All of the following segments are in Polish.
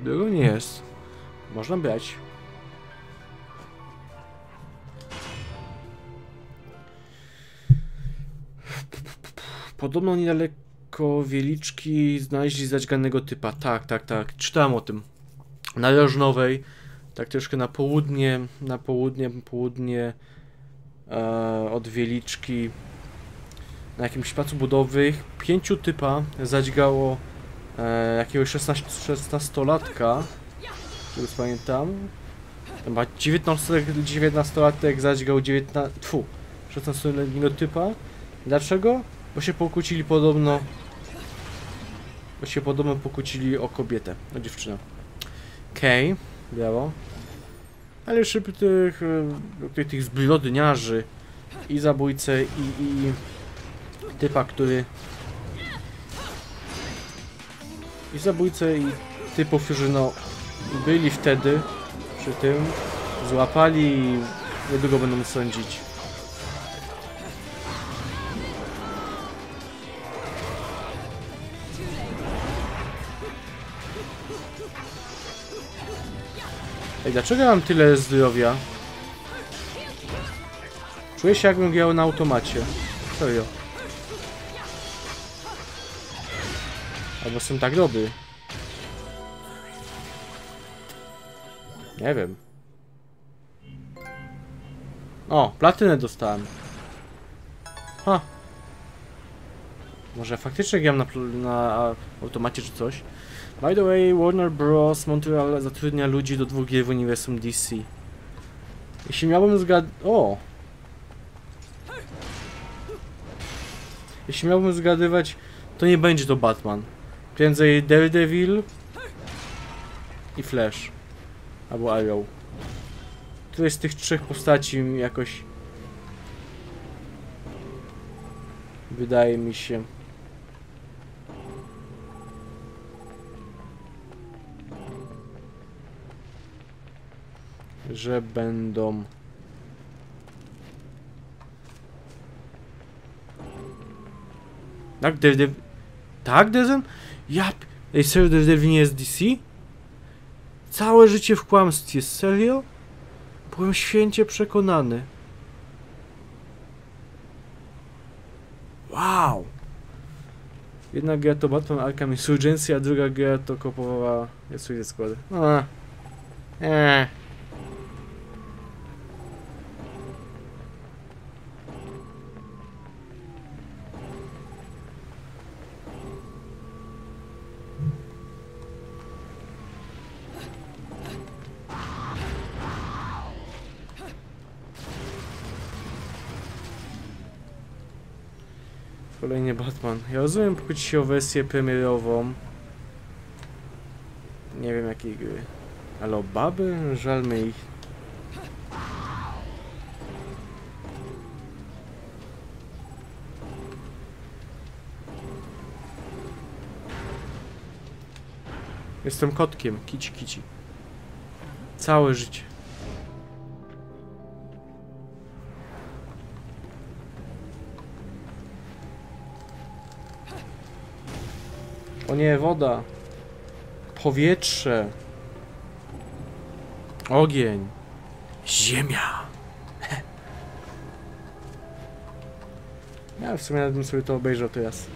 Drogo nie jest. Można brać. Podobno niedaleko Wieliczki znaleźli zadźganego typa. Tak, tak, tak. Czytałem o tym. Na Rożnowej. Tak troszkę na południe od Wieliczki. Na jakimś placu budowych 5 typa zadźgało jakiegoś 16-latka. Już pamiętam. Chyba 19-latek zadźgał 16-letniego typa. Dlaczego? Bo się pokłócili podobno. Pokłócili o kobietę, o dziewczynę. Okej, biało. Ale jeszcze tych zbrodniarzy i zabójcę i typa, który... I zabójcę i typów, którzy no byli wtedy przy tym, złapali i niedługo będą sądzić. Ej, dlaczego ja mam tyle zdrowia? Czuję się, jakbym grał na automacie. Serio. Albo jestem tak dobry. Nie wiem. O, platynę dostałem. Ha. Może faktycznie gram na automacie czy coś. By the way, Warner Bros. Montreal zatrudnia ludzi do 2 gier w uniwersum DC. Jeśli miałbym Jeśli miałbym zgadywać, to nie będzie to Batman. Prędzej Daredevil i Flash. Albo Arrow. Któreś z tych 3 postaci mi jakoś... Wydaje mi się... że będą... Tak, Daredevil... Tak, Dezen? Ej, serio, Daredevil nie jest DC? Całe życie w kłamstwie, serio? Byłem święcie przekonany. Wow! Jedna gra to Batman Arkham Insurgency, a druga gra to kopowała Suicide Squad. Kolejnie Batman. Ja rozumiem, pokłócić się o wersję premierową. Nie wiem jakiej gry. Ale o baby? Żalmy ich. Jestem kotkiem. Kici, kici. Całe życie. O nie, woda. Powietrze. Ogień. Ziemia. Ja w sumie nawet bym sobie to obejrzał teraz.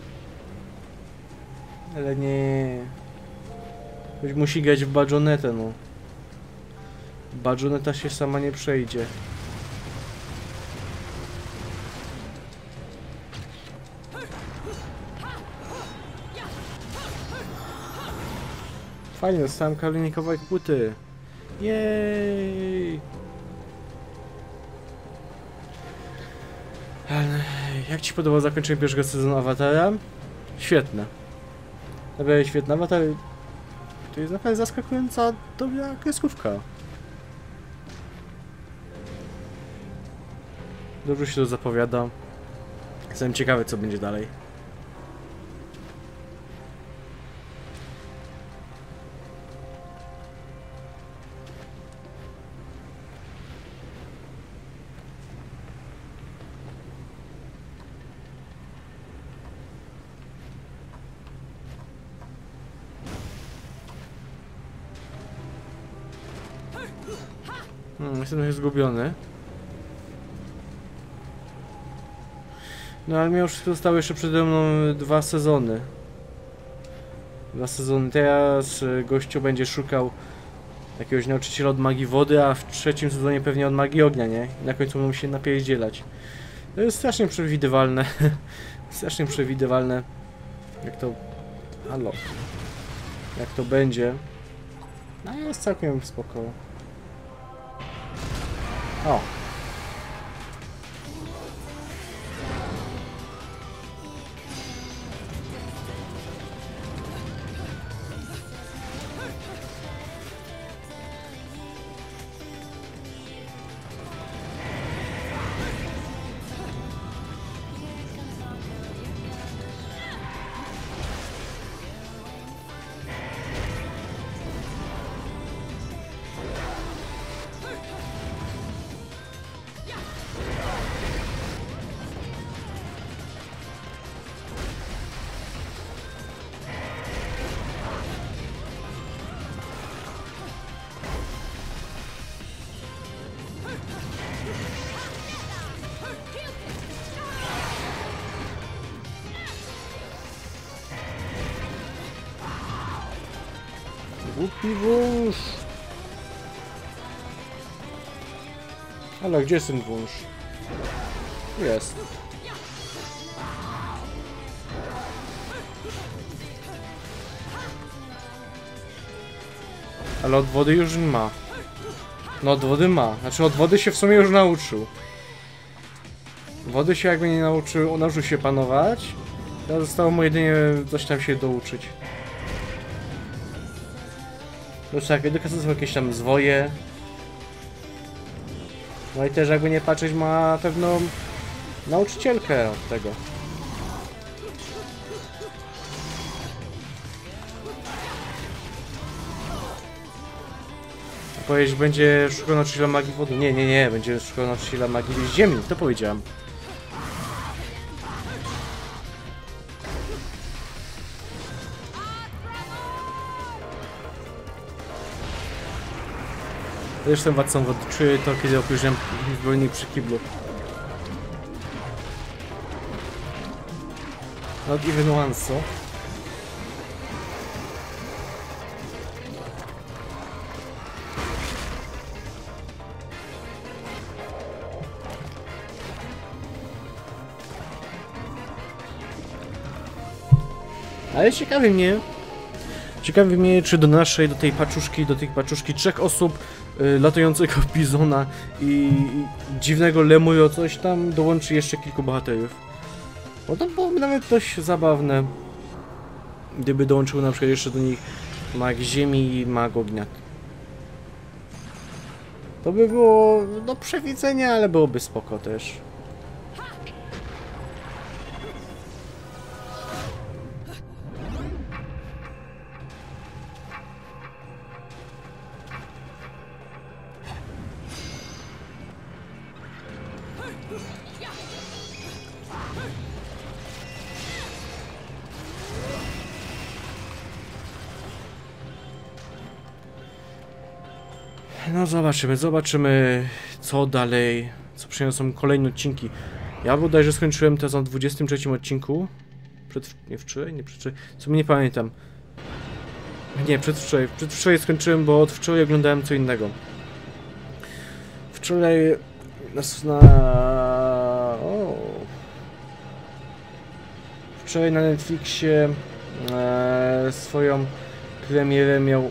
Ale nie. Ktoś musi grać w Bajonetę, no. Bajoneta się sama nie przejdzie. Fajnie, dostałem kolejny kawałek płyty. Jej! Ale jak ci podobało zakończenie pierwszego sezonu Awatara? Świetne. Naprawdę świetne. Awatar to jest naprawdę zaskakująca dobra kreskówka. Dobrze się to zapowiada. Jestem ciekawy, co będzie dalej. Jestem trochę zgubiony. No ale mimo wszystko zostały jeszcze przede mną 2 sezony. 2 sezony. Teraz gościu będzie szukał jakiegoś nauczyciela od magii wody, a w 3. sezonie pewnie od magii ognia, nie? I na końcu będą się napierdzielać. To jest strasznie przewidywalne. Strasznie przewidywalne. Jak to... Halo. Jak to będzie. No jest całkiem spoko. O! Głupi wąż! Ale gdzie jest ten wąż? Jest. Ale od wody już nie ma. No od wody ma. Znaczy od wody się w sumie już nauczył. Wody się jakby nie nauczył się panować. Teraz zostało mu jedynie coś tam się douczyć. No tak, edukacja są jakieś tam zwoje. No i też jakby nie patrzeć ma pewną nauczycielkę od tego. Powiedzieć, będzie szukał nauczyciela magii wody. Nie, będzie szukał nauczyciela magii ziemi, to powiedziałem. Zresztą Watson wody, czuję to, kiedy opróżniam zbrojnik przy kiblu. Not even once, so. Ale ciekawi mnie, czy do tej paczuszki 3 osób, latającego bizona i dziwnego lemujo coś tam dołączy jeszcze kilku bohaterów. Bo to byłoby nawet dość zabawne, gdyby dołączył na przykład jeszcze do nich mag ziemi i mag ognia. To by było do przewidzenia, ale byłoby spoko też. No zobaczymy co dalej, co przyniosą kolejne odcinki. Ja bodajże skończyłem teraz na 23 odcinku. Co nie pamiętam. Nie, przedwczoraj skończyłem, bo od wczoraj oglądałem co innego. Wczoraj wczoraj na Netflixie swoją premierę miał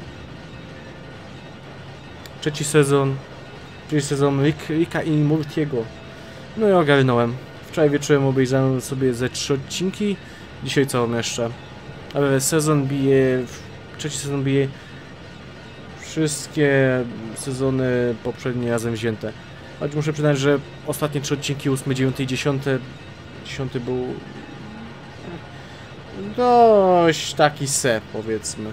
trzeci sezon Ricka i Mortiego. No i ogarnąłem. Wczoraj wieczorem obejrzałem sobie ze 3 odcinki. Dzisiaj całą jeszcze. Ale trzeci sezon bije wszystkie sezony poprzednie razem wzięte. Choć muszę przyznać, że ostatnie 3 odcinki, 8, 9 i 10. 10 był dość taki powiedzmy.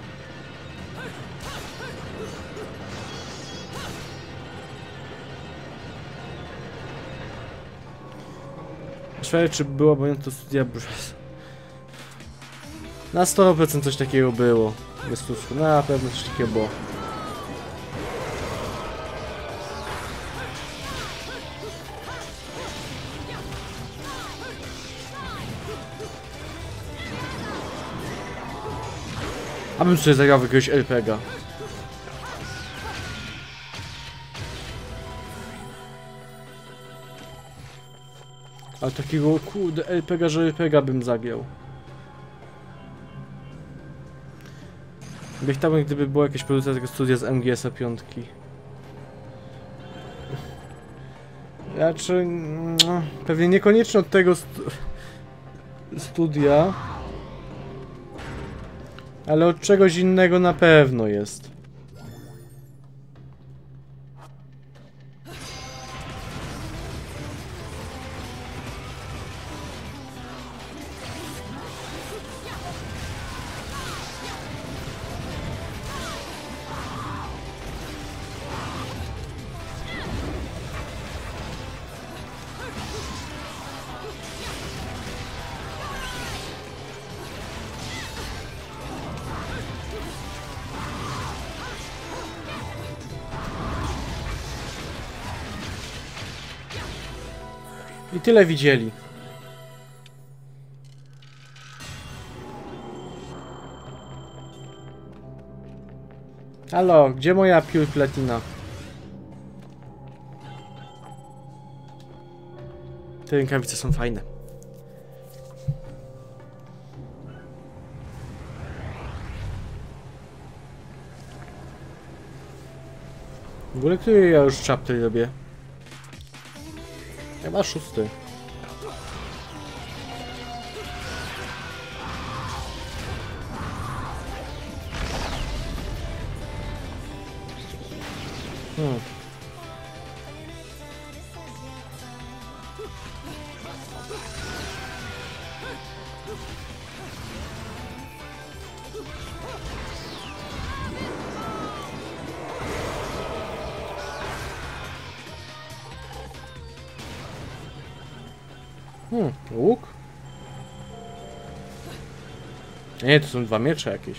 Szwajcaria, czy była to studia na 100% coś takiego było. Bez tusku, na pewno coś takiego było. Abym sobie zagrał w jakiegoś RPG. Ale takiego kurde RPG, że RPG bym zagrał. Chciałbym, gdyby była jakaś produkcja tego studia z MGS-a 5. Znaczy, no, pewnie niekoniecznie od tego studia, ale od czegoś innego na pewno jest. I tyle widzieli. Halo, gdzie moja Pure Platina? Te rękawice są fajne. W ogóle który ja już chapter robię? Chyba 6. Łuk? Nie, to są 2 miecze jakieś.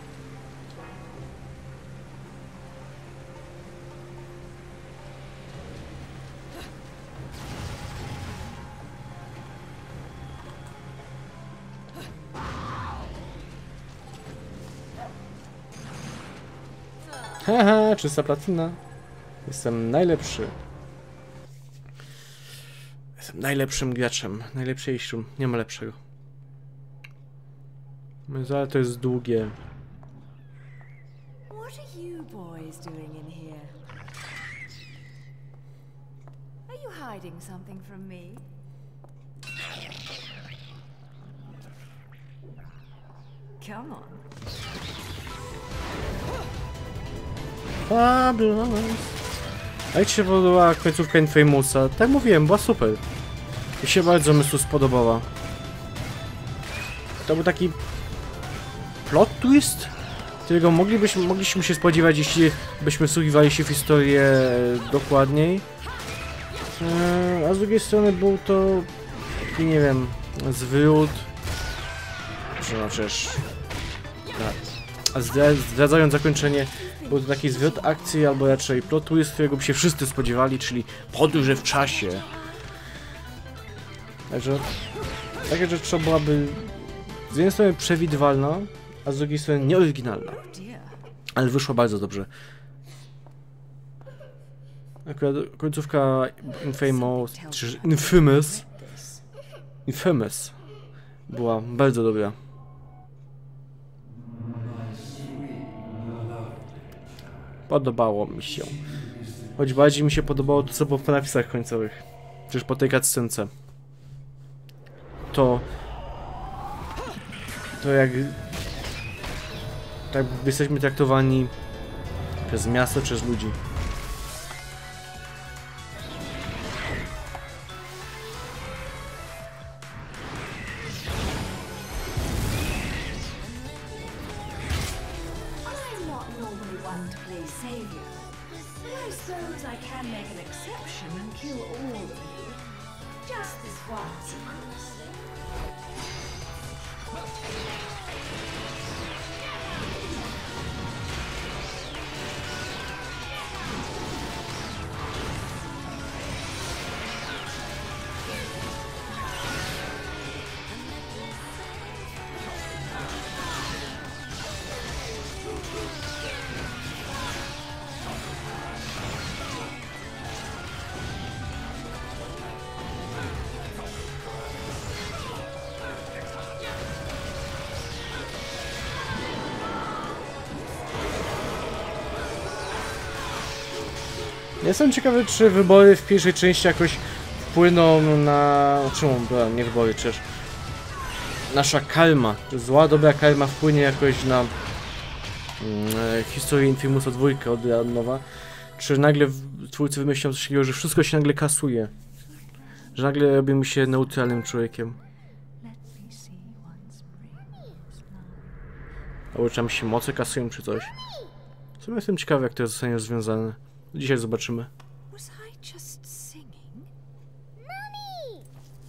Haha, czysta platyna. Jestem najlepszy. Jestem najlepszym graczem. Najlepszym. Nie ma lepszego. Ale to jest długie. What are you boys doing in here? Are you hiding something from me? Come on. A jak ci się podobała końcówka Infamousa? Tak mówiłem, była super. Mi się bardzo myślu spodobała. To był taki plot twist, którego mogliśmy się spodziewać, jeśli byśmy wsłuchiwali się w historię dokładniej. A z drugiej strony był to taki, nie wiem, zwrót. No przecież... A zdradzając zakończenie, był to taki zwrot akcji, albo raczej plot twist, którego by się wszyscy spodziewali, czyli podróże w czasie. Także taka rzecz trzeba byłaby z jednej strony przewidywalna, a z drugiej strony nieoryginalna. Ale wyszło bardzo dobrze. Akurat końcówka Infamous była bardzo dobra. Podobało mi się. Choć bardziej mi się podobało to, co było w napisach końcowych. Przecież po tej cutscence. To jak... Tak jesteśmy traktowani przez miasto, przez ludzi. Jestem ciekawy, czy wybory w pierwszej części jakoś wpłyną na... Czemu? Nie wybory, przecież... Nasza karma, zła, dobra karma wpłynie jakoś na historię Infamousa 2 od nowa. Czy nagle twórcy wymyślą coś takiego, że wszystko się nagle kasuje? Że nagle robimy się neutralnym człowiekiem? Albo czy tam się moce kasują, czy coś? W sumie jestem ciekawy, jak to zostanie rozwiązane. Dzisiaj zobaczymy. Was I just singing? Mummy!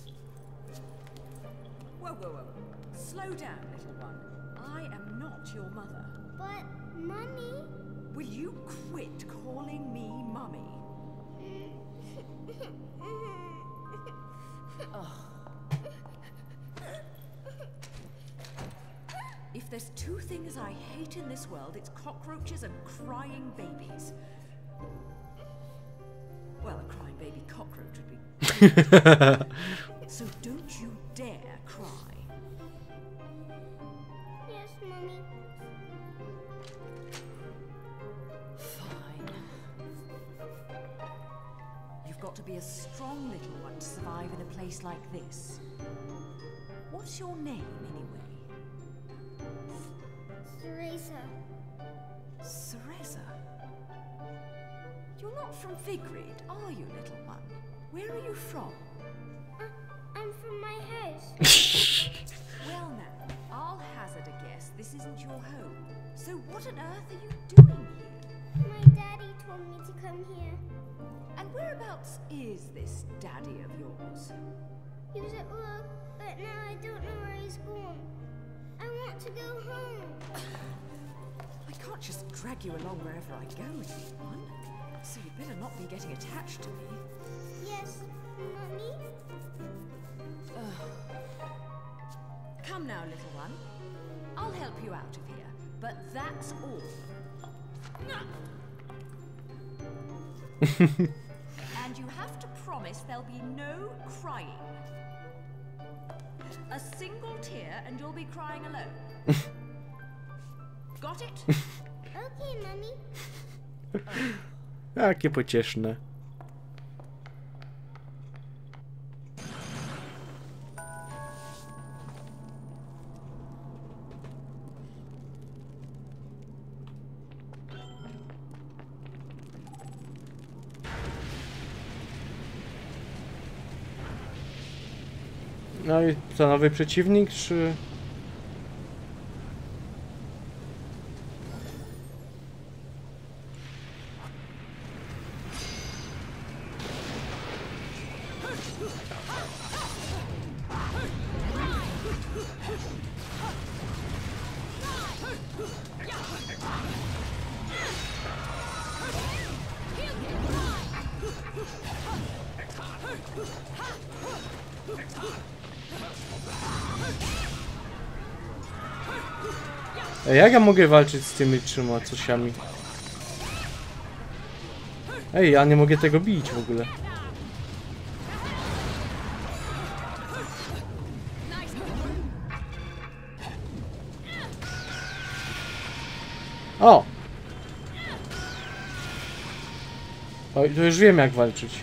Whoa, whoa, whoa. Slow down, little one. I am not your mother. But, Mummy... Will you quit calling me mummy? If there's two things I hate in this world, it's cockroaches and crying babies. Well, a crying baby cockroach would be... So don't you dare cry. Yes, Mummy. Fine. You've got to be a strong little one to survive in a place like this. What's your name, anyway? Teresa. Cereza. You're not from Figrid, are you, little one? Where are you from? I'm from my house. Well now, I'll hazard a guess this isn't your home. So what on earth are you doing here? My daddy told me to come here. And whereabouts is this daddy of yours? He was at work, but now I don't know where he's gone. I want to go home. I can't just drag you along wherever I go, little one. So you better not be getting attached to me. Yes, Mummy? Come now, little one. I'll help you out of here, but that's all. And you have to promise there'll be no crying. A single tear and you'll be crying alone. Got it? Okay, Mummy. Jakie pocieszne. No i co, nowy przeciwnik, czy... Jak ja mogę walczyć z tymi trzema cosiami? Ej, ja nie mogę tego bić w ogóle. O! Oj, to już wiem jak walczyć.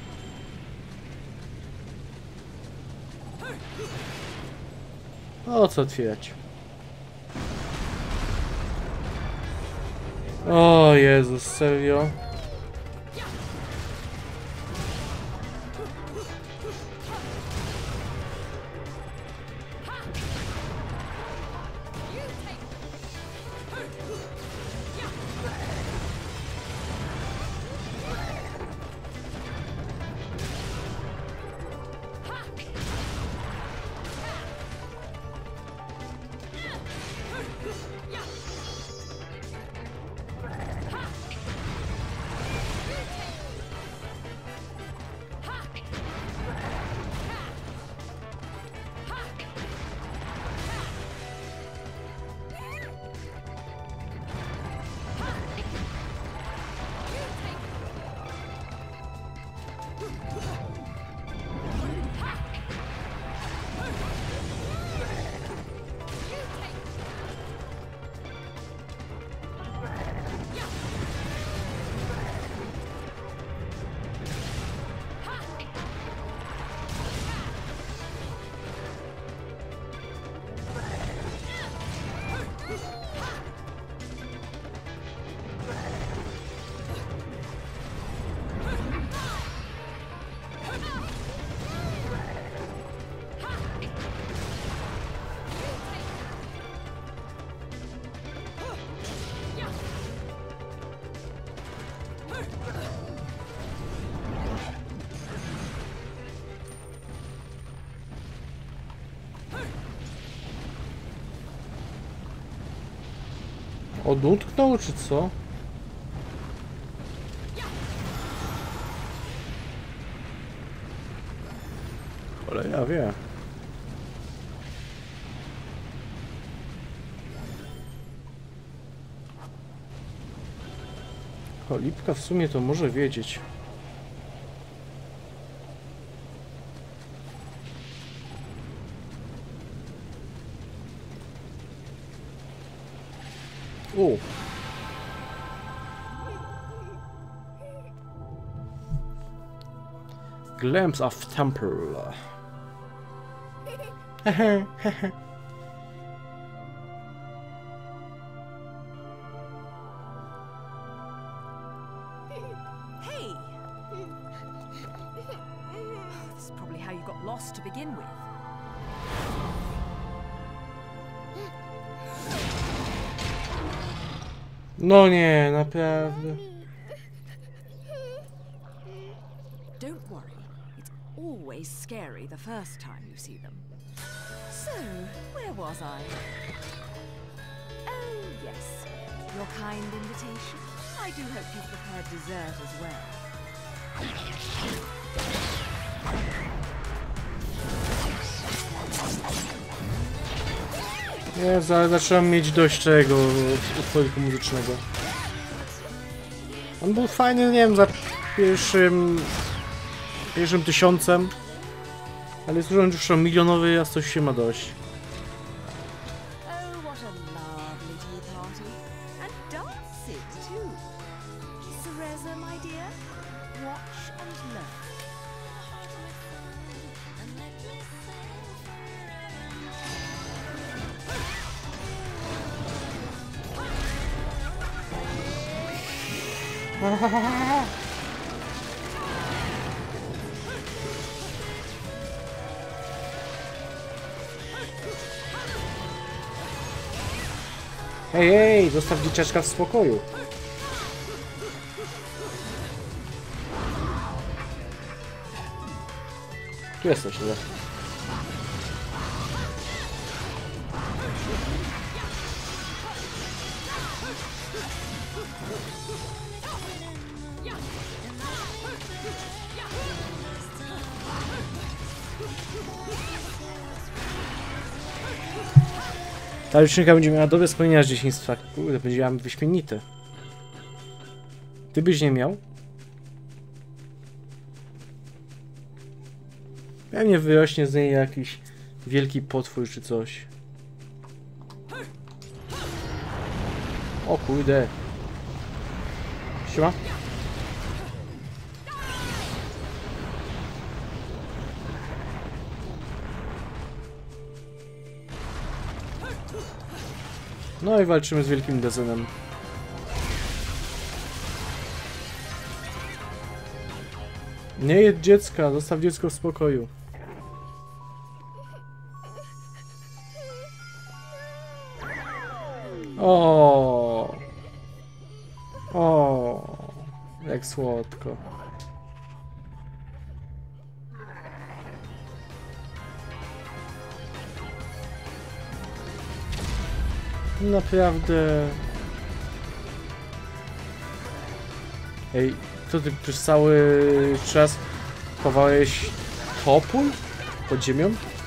O co otwierać? O Jezus, serio? Odutknął, czy co? Ale ja wiem. Cholipka w sumie to może wiedzieć. O. Glimpse of temple. Hey! This is probably how you got lost to begin with. No nie, naprawdę. Don't worry, it's always scary the first time you see them. So, where was I? Oh, yes. Your kind invitation. I do hope you've prepared dessert as well. Nie, zaczynam mieć dość tego utworu muzycznego. On był fajny, nie wiem, za pierwszym 1000, ale jest już milionowy, a coś się ma dość. Oh, what a lovely tea party. And dances, too. Cereza, my dear, watch and learn. Hej, hej, zostaw dzieciaczka w spokoju. Tu jesteś, ale... Ta licznika będzie miała dobre wspomnienia z dzieciństwa. Kurde, będzie miała wyśmienite. Ty byś nie miał? Pewnie wyrośnie z niej jakiś wielki potwór czy coś. O kurde. Siema. No i walczymy z wielkim dezynem. Nie jedz dziecka, zostaw dziecko w spokoju. O, jak słodko. Naprawdę. Ej, co ty przez cały czas chowałeś topór pod ziemią?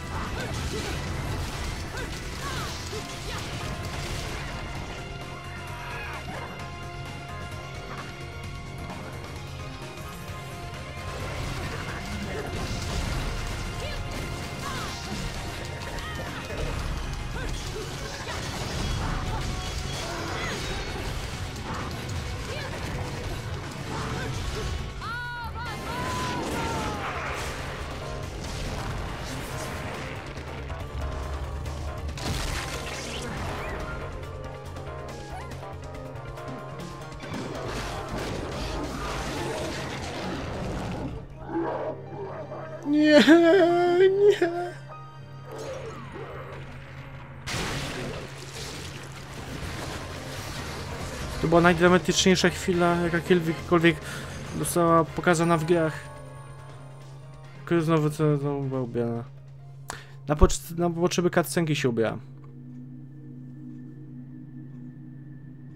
Nie, nie. To była najdramatyczniejsza chwila, jakakolwiek została pokazana w grach. Tylko znowu co była ubrana. Na potrzeby cutscenki się ubiera.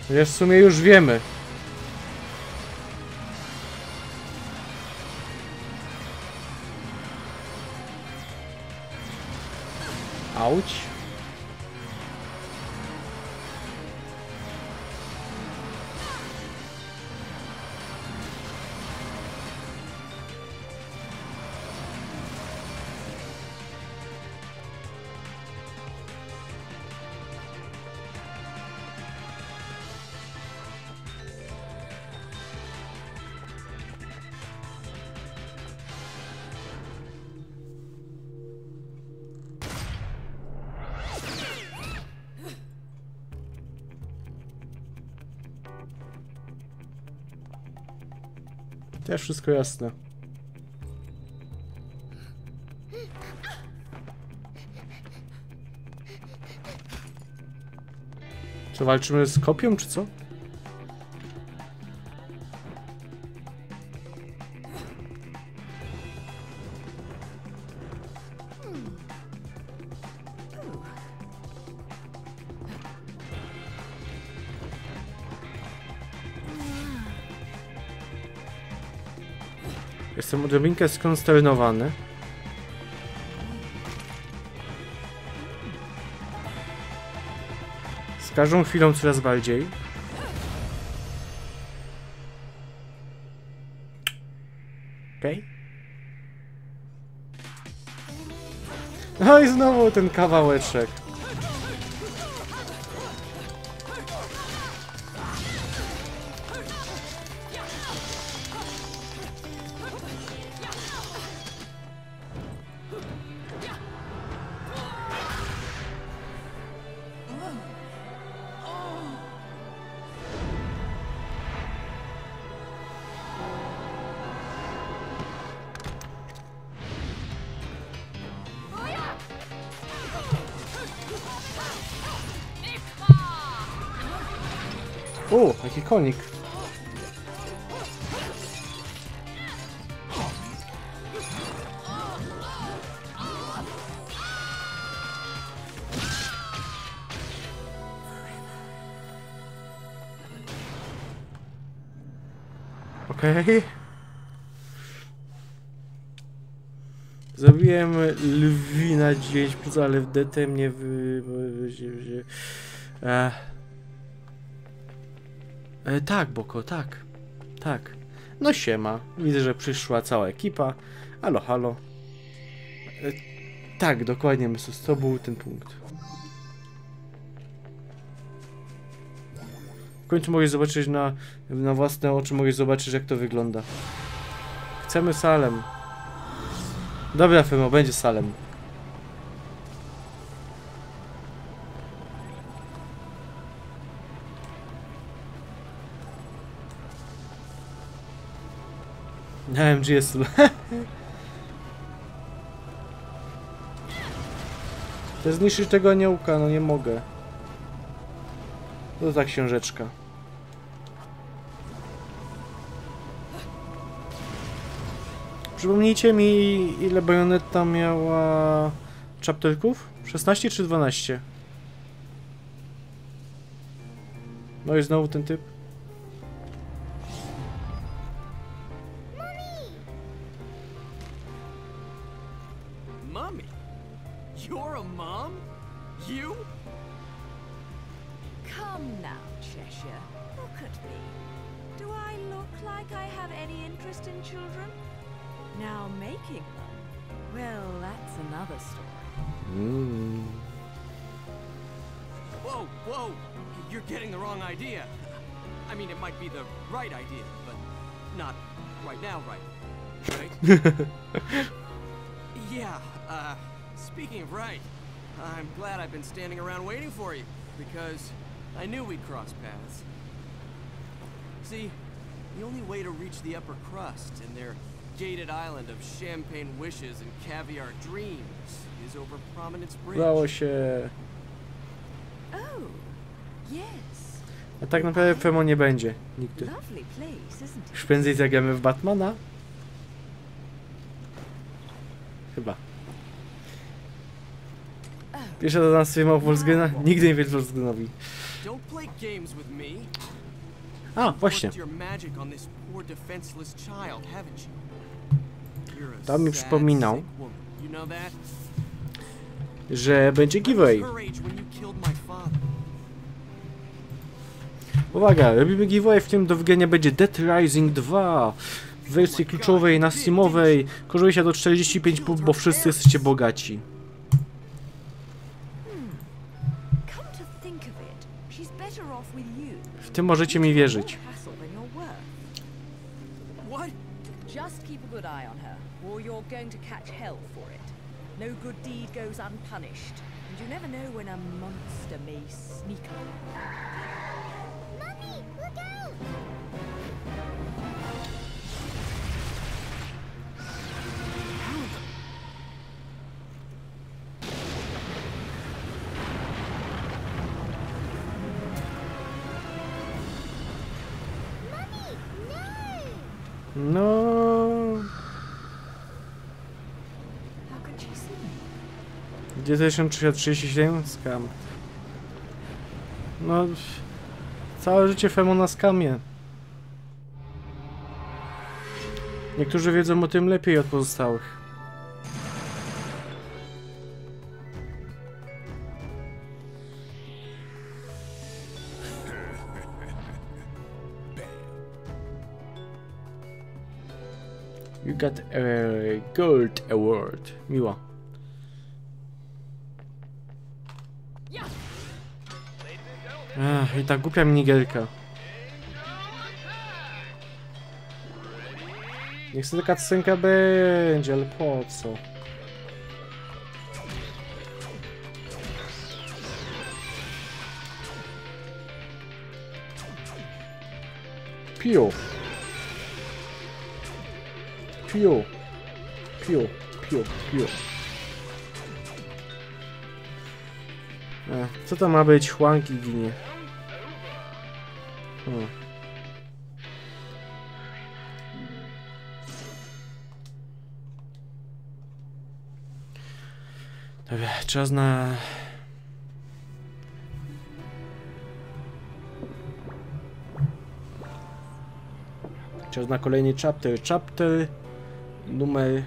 Wiesz, w sumie już wiemy. Auć. Też wszystko jasne. Co, walczymy z kopią, czy co? Jestem odrobinkę skonsternowany. Z każdą chwilą coraz bardziej. Okej. No i znowu ten kawałeczek. O, jaki konik. Okej. Zrobiłem lwina 9%, ale w DT mnie tak, Boko, tak. Tak. No siema. Widzę, że przyszła cała ekipa. Halo, halo. Tak, dokładnie, Mysus, to był ten punkt. W końcu mogę zobaczyć na własne oczy, mogę zobaczyć, jak to wygląda. Chcemy Salem. Dobra, Femo, będzie Salem. AMG jest... Chcę zniszczyć tego aniołka, no nie mogę. To ta książeczka. Przypomnijcie mi, ile Bajonetta miała chapterków? 16 czy 12? No i znowu ten typ. Mommy? You're a mom? You? Come now, Cheshire. Look at me. Do I look like I have any interest in children? Now making them, well, that's another story. Whoa, whoa! You're getting the wrong idea. I mean, it might be the right idea, but not right now, right? Yeah, speaking of right, I'm glad I've been standing around waiting for you, because I knew we'd cross paths. See, the only way to reach the upper crust and their gated island of champagne wishes and caviar dreams is over Prominence Bridge. Udało się. Oh, yes. A tak naprawdę Femo nie będzie nigdy. Lovely place, isn't it? Już prędzej zagramy w Batmana? Chyba. Pierwsza do nas streamował Wolfsgena? Nigdy nie wiem Wolfsgenowi. don't play games with me. A, właśnie. Your magic on this poor defenseless child, haven't you? You're a To mi sad, przypominał, sick woman. You know that? że będzie giveaway. Her age when you killed my father. Uwaga, robimy giveaway, w tym do wygrania będzie Dead Rising 2 w wersji kluczowej na Steamowej. Kosztuje się do 45 pub, bo wszyscy jesteście bogaci. Come to think of it, she's better off with you. W tym możecie mi wierzyć. Hassle than you're worth. What? Just keep a good eye on her, or you're going to catch hell for it. No good deed goes unpunished, and you never know when a monster may sneak up. Mummy, look out! Mummy, no! No... How could she see me? 1337 skam. No... Całe życie Femo na skamie. Niektórzy wiedzą o tym lepiej od pozostałych. You got a gold award. Miło. Ach, i ta głupia minigierka. Niech sobie taka cutscenka będzie, ale po co? Piu. Piu. Piu. Piu. Piu. Co to ma być? Chłanki ginie. Dobra, czas na... Czas na kolejny chapter. Chapter numer...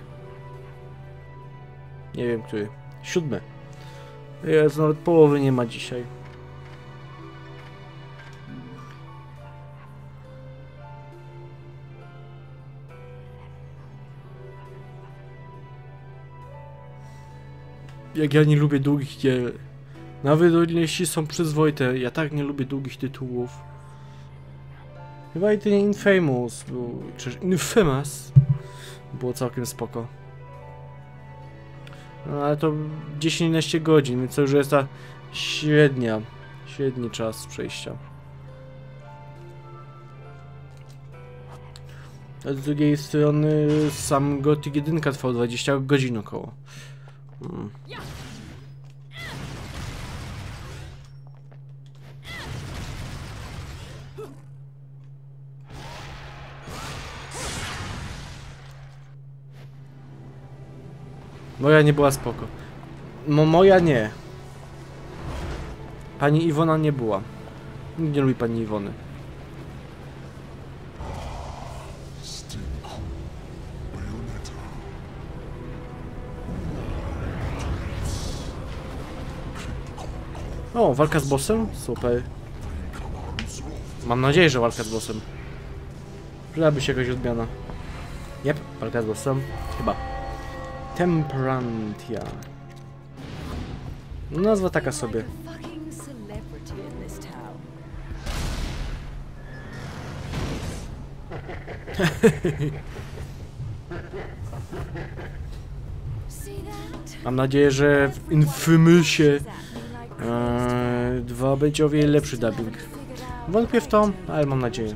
Nie wiem, który. 7. Jest, nawet połowy nie ma dzisiaj. Jak ja nie lubię długich gier. Nawet jeśli są przyzwoite, ja tak nie lubię długich tytułów. Chyba i ten Infamous był, czy Infamous było całkiem spoko. No ale to 10-11 godzin, więc to już jest ta średni czas przejścia. A z drugiej strony sam Gothic 1 trwał 20 godzin około. Moja nie była spoko. Moja nie. Pani Iwona nie była. Nikt nie lubi pani Iwony. O, walka z bossem? Super. Mam nadzieję, że walka z bossem. Przydałaby się jakaś odmiana. Jep, walka z bossem. Chyba. Temperantia. Nazwa taka sobie. Mam nadzieję, że w Infamousie 2 będzie o wiele lepszy dubbing. Wątpię w to, ale mam nadzieję.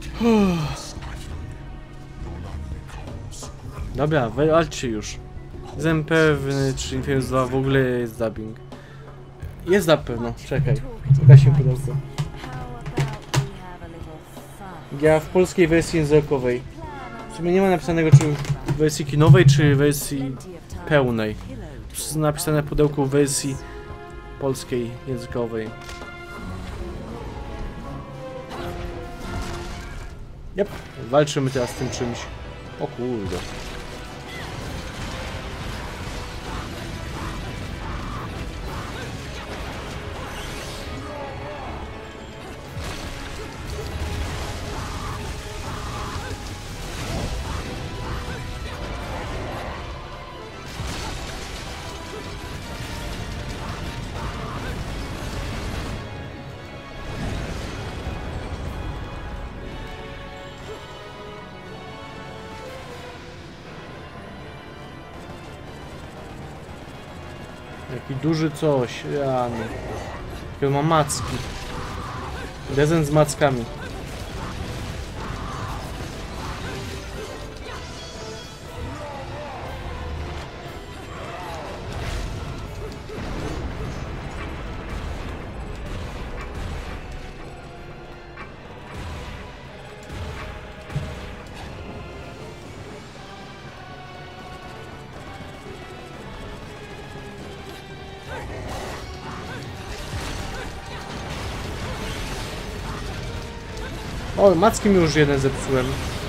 Dobra, walczcie już. Jestem pewny, czy Infamous 2 w ogóle jest dubbing. Jest na pewno, czekaj. Gasim pudełko. How about we have a little fun? Ja w polskiej wersji językowej. W sumie nie ma napisanego, czy w wersji kinowej, czy w wersji pełnej. Jest napisane pudełko w wersji polskiej językowej. Yep. Walczymy teraz z tym czymś. O kurde. Jaki duży coś, rany. Jakie ma macki. Dezent z mackami. O, macki mi już jeden zepsułem.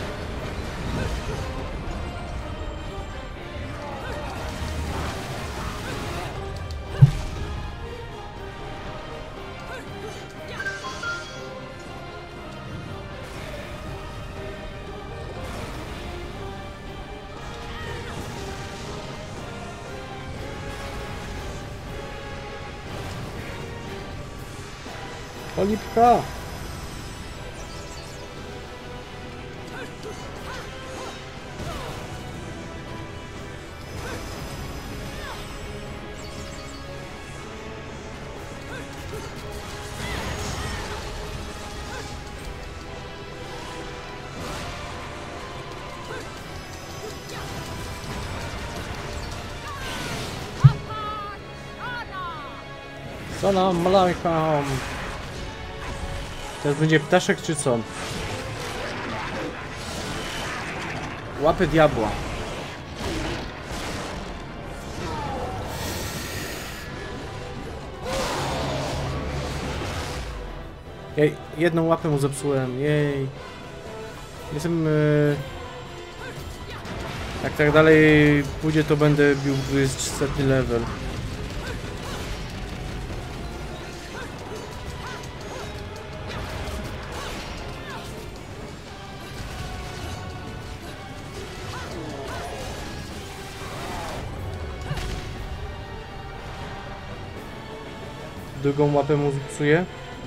Polipka! Salam alaikum. Teraz będzie ptaszek czy co? Łapy diabła. Jej, jedną łapę mu zepsułem, jej. Jestem... Jak tak dalej pójdzie, to będę bił 20 level. Drugą łapę mu zepsuję.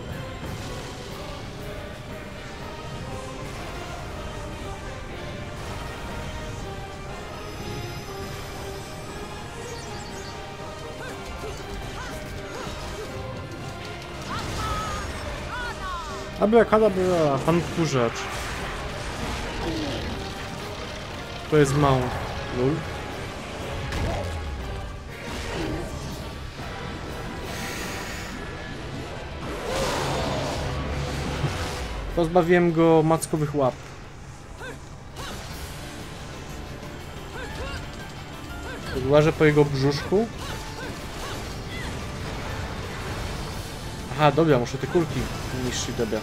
Abracadabra, pan kurzacz. To jest mount. Lul. Pozbawiłem go mackowych łap. Łażę po jego brzuszku. Aha, dobra, muszę te kulki niszczyć, dobra.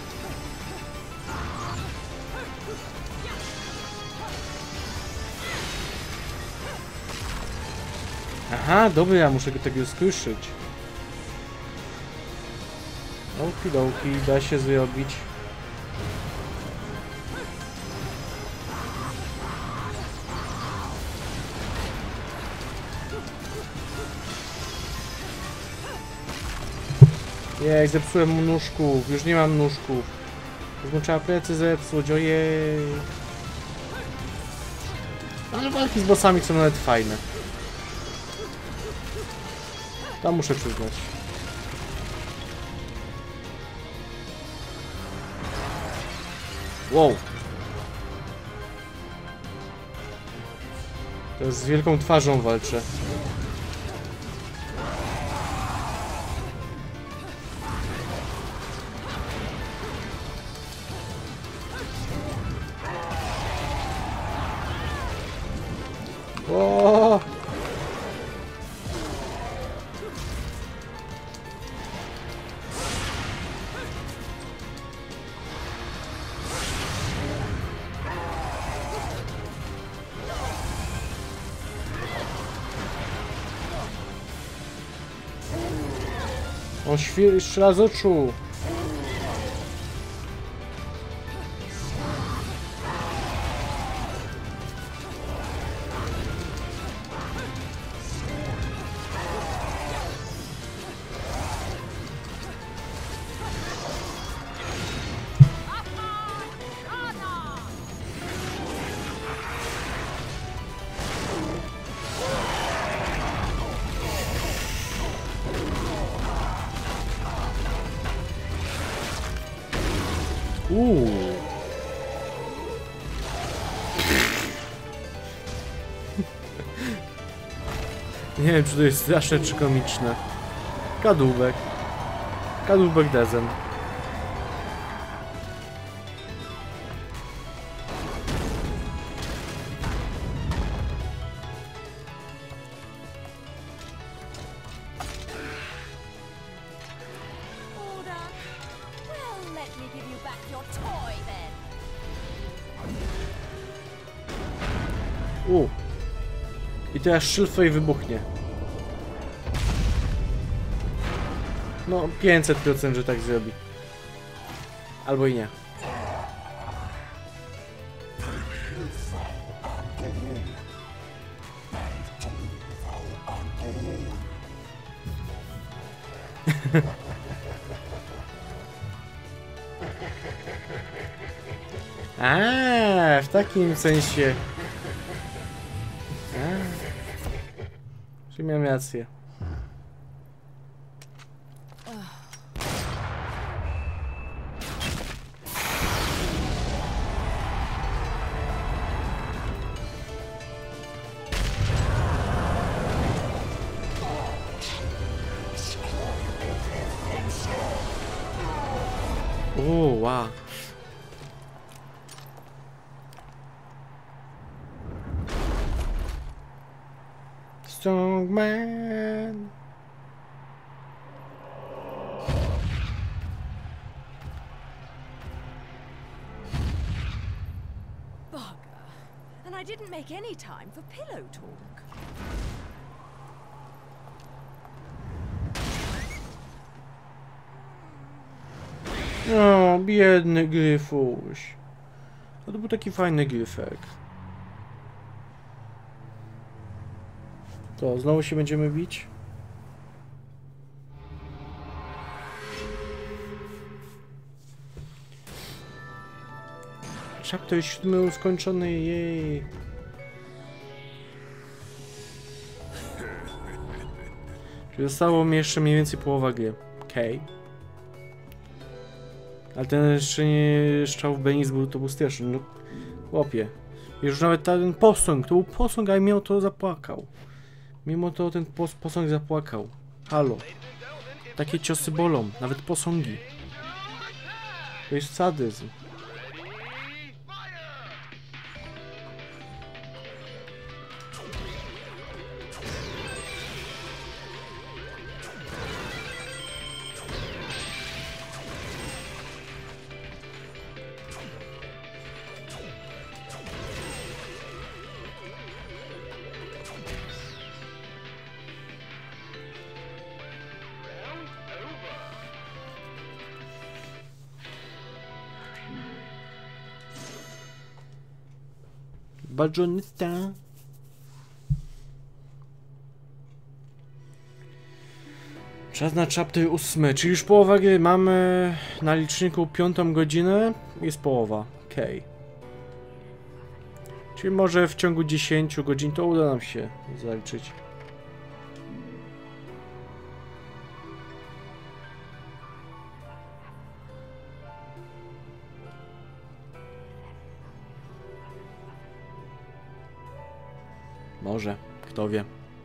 Aha, dobra, muszę go tego skruszyć. Okidoki, da się zrobić. Jej, zepsułem mu nóżków, już nie mam nóżków. Już mu trzeba plecy zepsuć, ojej. Ale walki z bossami są nawet fajne. To muszę przyznać. Wow. To z wielką twarzą walczę. O! On strzela z oczu. Nie wiem, czy to jest straszne, czy komiczne. Kadłubek. Kadłubek Dezen. Order. Well, let me give you back your toy then. I teraz szylfej wybuchnie. No, 500%, że tak zrobi. Albo i nie. A, w takim sensie. Czyli miałem rację. Wow. Strong man. Bugger. And I didn't make any time for pillow talk. O, biedny Gryfuś. No to był taki fajny Gryfek. To, znowu się będziemy bić? Chapter 7 skończony, jej. Czyli zostało mi jeszcze mniej więcej połowa gry. Okej. Ale ten jeszcze nie strzał w Benis to był straszny. No, chłopie. Już nawet ten posąg, to był posąg, a mimo to zapłakał. Mimo to ten posąg zapłakał. Halo. Takie ciosy bolą, nawet posągi. To jest sadyzm. Bajonista. Czas na chapter 8, czyli już połowa gry. Mamy na liczniku 5. godzinę. Jest połowa. Okej. Czyli może w ciągu 10 godzin to uda nam się zaliczyć. Może, kto wie.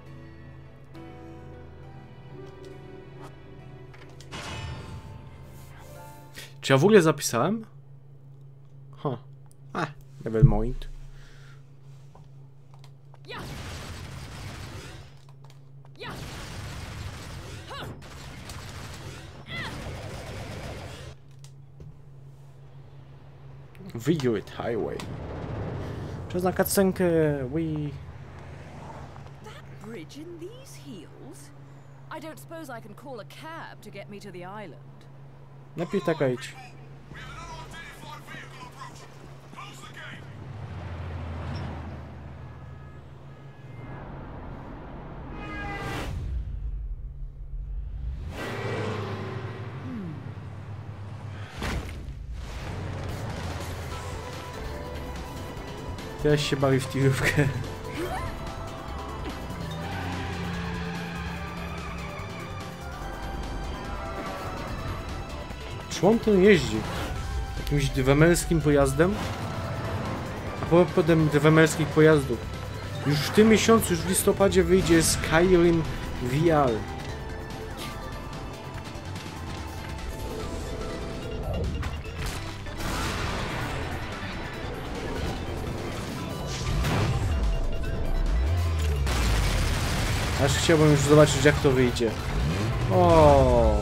Czy ja w ogóle zapisałem? Never mind. Vigorous Highway. Czas na cutscenkę, That bridge in these hills? I don't suppose I can call a cab to get me to the island. Lepiej taka idź. Teraz się bawi w tirówkę. Czy on ten jeździ? Jakimś dwemelskim pojazdem? A potem dwemelskich pojazdów. Już w tym miesiącu, już w listopadzie wyjdzie Skyrim VR. Aż chciałbym już zobaczyć, jak to wyjdzie. O.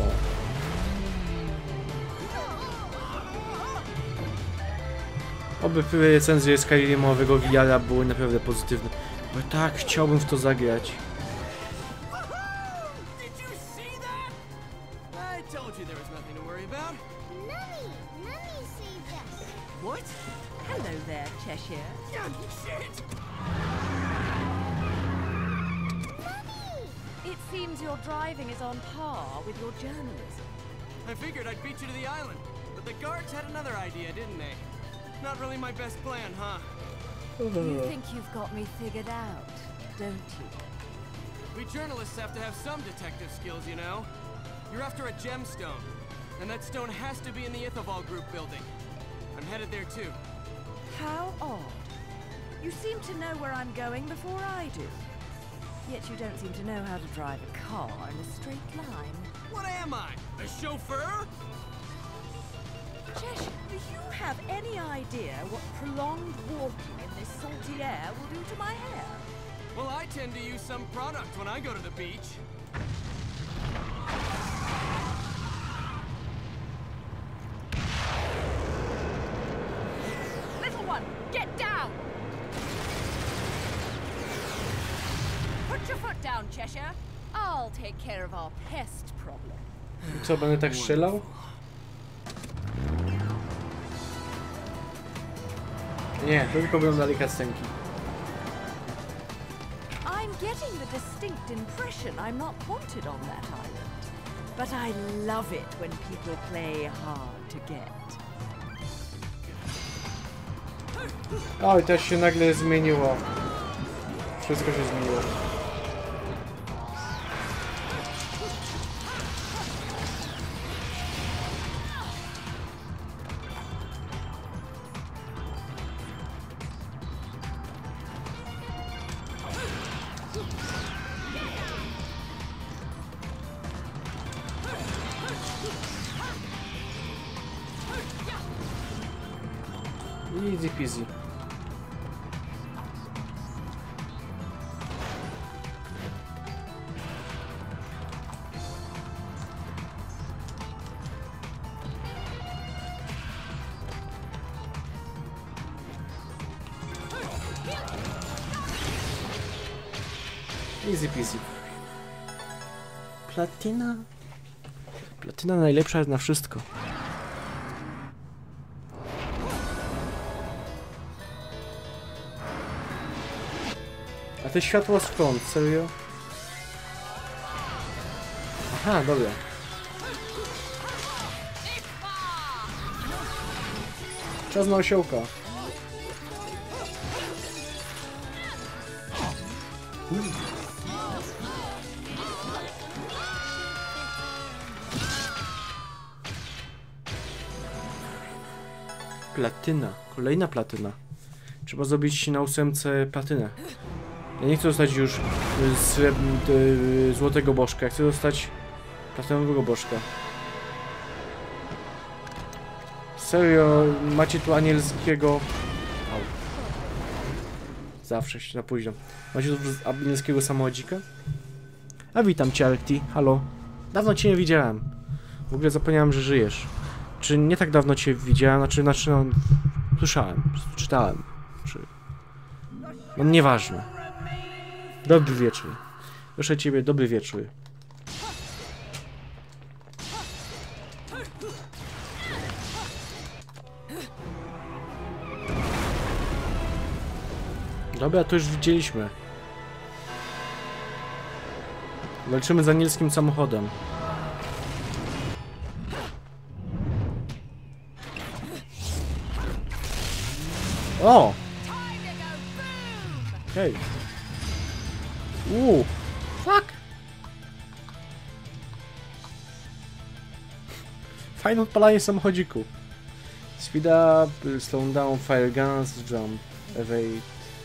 Oby recenzje Skyrimowego VR-a były naprawdę pozytywne. Bo tak, chciałbym w to zagrać. Hello there, Cheshire. It seems your driving is on par with your journalism. I figured I'd beat you to the island, but the guards had another idea, didn't they? Not really my best plan, huh? You think you've got me figured out, don't you? We journalists have to have some detective skills, you know? You're after a gemstone, and that stone has to be in the Ithoval Group building. I'm headed there too. How odd. You seem to know where I'm going before I do. Yet you don't seem to know how to drive a car in a straight line. What am I? A chauffeur? Cheshire, do you have any idea what prolonged walking in this salty air will do to my hair? Well, I tend to use some product when I go to the beach. Little one, get down! Put your foot down, Cheshire. I'll take care of our pest problem. Co, będę tak strzelał? Nie, to tylko będą dalej cutscenki. I'm getting the distinct impression I'm not wanted on that island. But I love it when people play hard to get. Oj, też się nagle zmieniło. Wszystko się zmieniło. Easy peasy. Easy peasy. Platyna. Platyna najlepsza jest na wszystko. A te światła skąd? Serio? Aha, dobra. Czas na osiołka. Platyna. Kolejna platyna. Trzeba zrobić na 8 platynę. Ja nie chcę dostać już złotego bożka, ja chcę dostać platynowego bożka. Serio, macie tu anielskiego... Au. Zawsze się za późno. Macie tu anielskiego samochodzika? A witam cię, Alti. Halo. Dawno cię nie widziałem. W ogóle zapomniałem, że żyjesz. Czy nie tak dawno cię widziałem, znaczy no... Słyszałem, czytałem. Czy... No nieważne. Dobry wieczór. Proszę ciebie, dobry wieczór. Dobra, to już widzieliśmy. Walczymy z anielskim samochodem. O! Hej. Fuck! Fajne odpalanie samochodziku. Speed up, slow down, fire guns, jump, evade.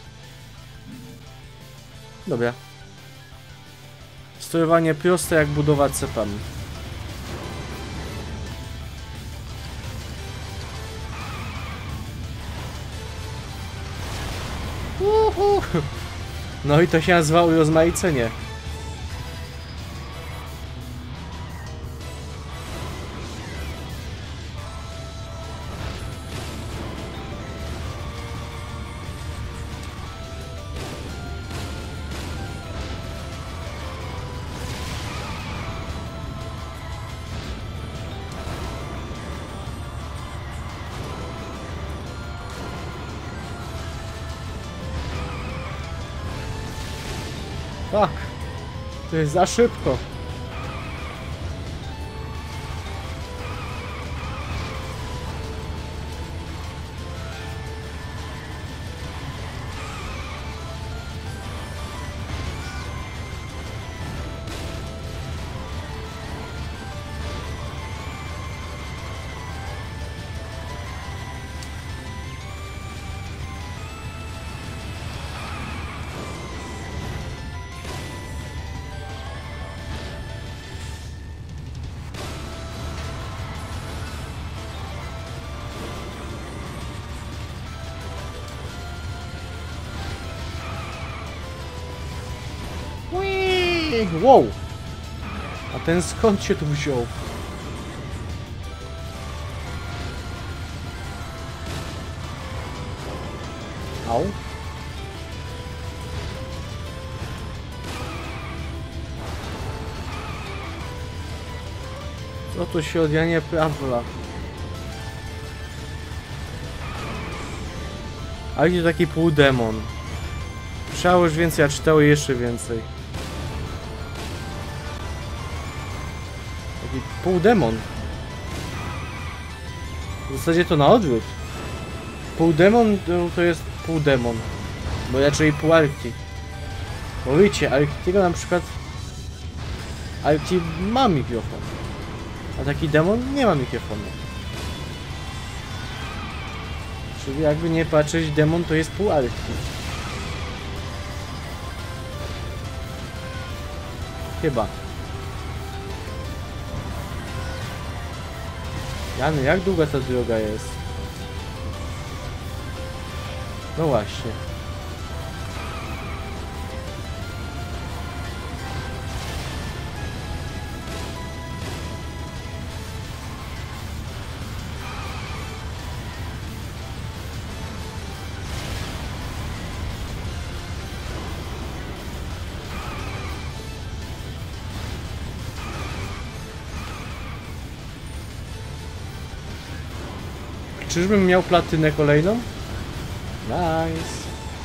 Dobra. Sterowanie proste jak budować cepami. No i to się nazywało rozmaicenie. Tak, to jest za szybko. Wow! A ten skąd się tu wziął? Au? Co to się odjanie prawda? A gdzie taki półdemon? Słyszałem już więcej, a czytały jeszcze więcej. Taki półdemon. W zasadzie to na odwrót. Półdemon to jest półdemon. Bo raczej pół Arcti. Bo wiecie, Arctiego na przykład... Arcti ma mikrofon. A taki demon nie ma mikrofonu. Czyli jakby nie patrzeć, demon to jest pół Arcti. Chyba. Jany, jak długa ta droga jest? No właśnie. Czyżbym miał platynę kolejną? Nice.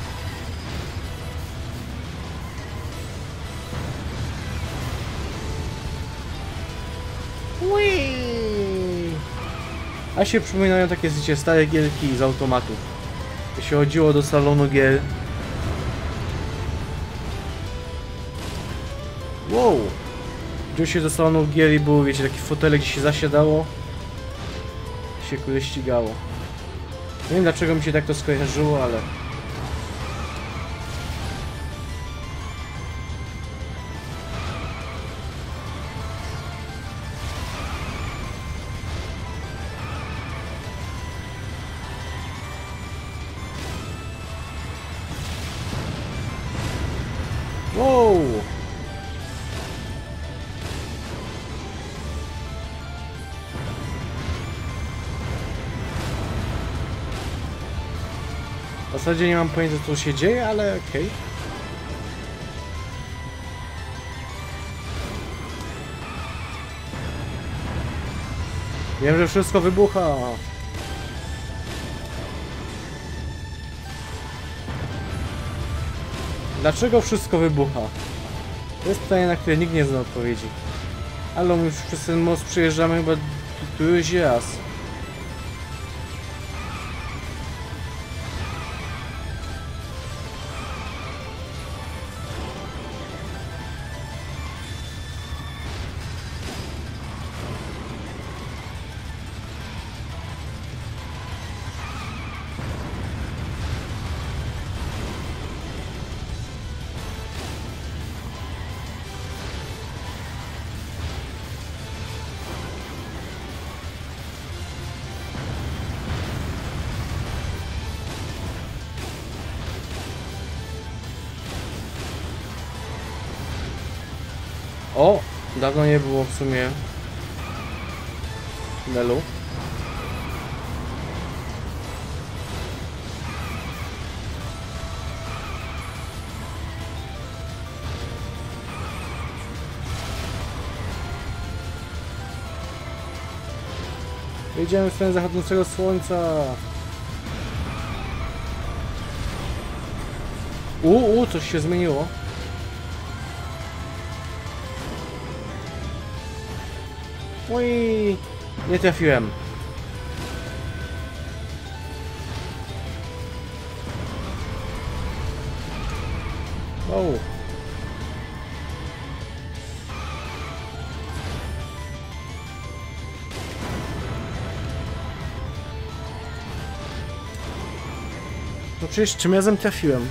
Whee! A się przypominają takie życie stare gierki z automatów. Jeśli chodziło do salonu gier. Wow! Gdzie się do salonu gier i było, wiecie, takie fotele, gdzie się zasiadało. Się kurde ścigało. Nie wiem dlaczego mi się tak to skojarzyło, ale... Wow! W zasadzie nie mam pojęcia, co się dzieje, ale okej. Wiem, że wszystko wybucha. Dlaczego wszystko wybucha? To jest pytanie, na które nikt nie zna odpowiedzi. Ale my już przez ten most przejeżdżamy chyba któryś raz. O! Dawno nie było w sumie tunelu. Idziemy w stronę zachodzącego słońca. Coś się zmieniło. Ui, nie trafiłem. Wow. No przecież czym razem trafiłem?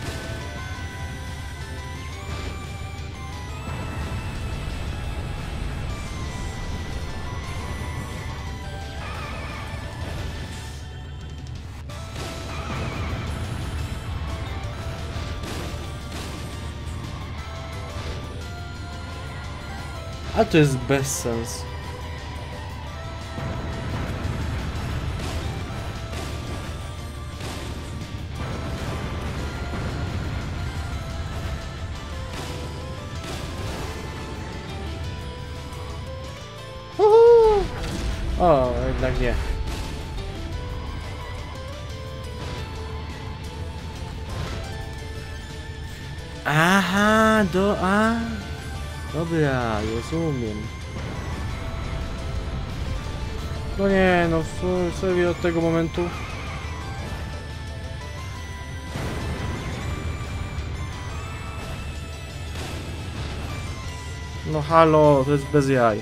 A to jest bez sens. O, jednak nie. Aha, dobra, rozumiem. No nie, no sobie od tego momentu. No halo, to jest bez jaj.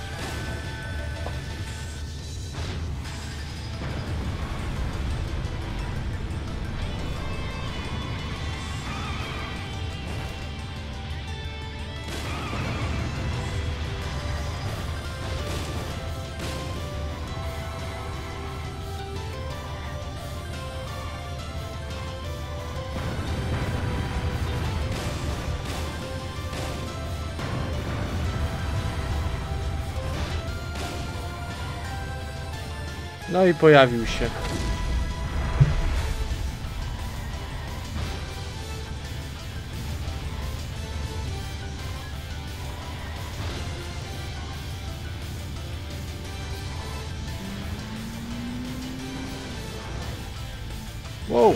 No i pojawił się. Wow.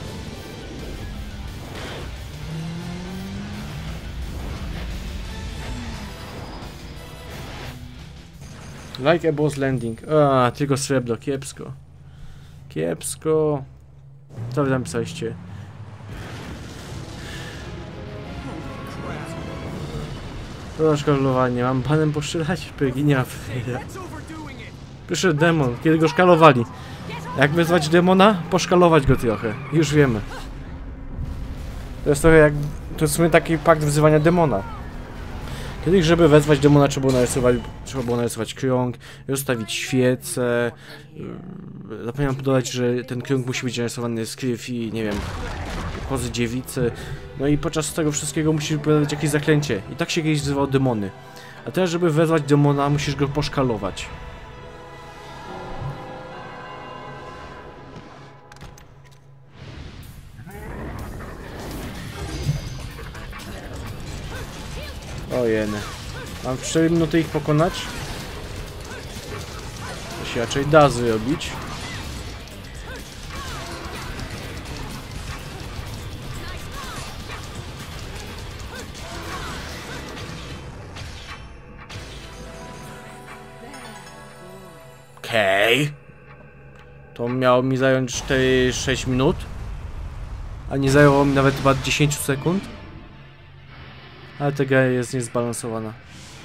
Like a boss landing. A, tylko srebro, kiepsko. Kiepsko. Co wy tam pisaliście? To szkalowanie. Mam panem postrzelać? Peginia. Przyszedł demon, kiedy go szkalowali. Jak wyzwać demona? Poszkalować go trochę. Już wiemy. To jest trochę jak... To jest w sumie taki pakt wzywania demona. Kiedyś, żeby wezwać demona, trzeba było narysować krąg, rozstawić świece. Zapomniałem dodać, że ten krąg musi być narysowany z krwi, nie wiem, pozy dziewicy. No i podczas tego wszystkiego musisz wypowiadać jakieś zaklęcie. I tak się kiedyś wzywał demony. A teraz, żeby wezwać demona, musisz go poszkalować. Ojeny. Mam 4 minuty ich pokonać. To się raczej da zrobić. Okej. To miało mi zająć 4-6 minut. A nie zajęło mi nawet chyba 10 sekund. Ale ta gra jest niezbalansowana.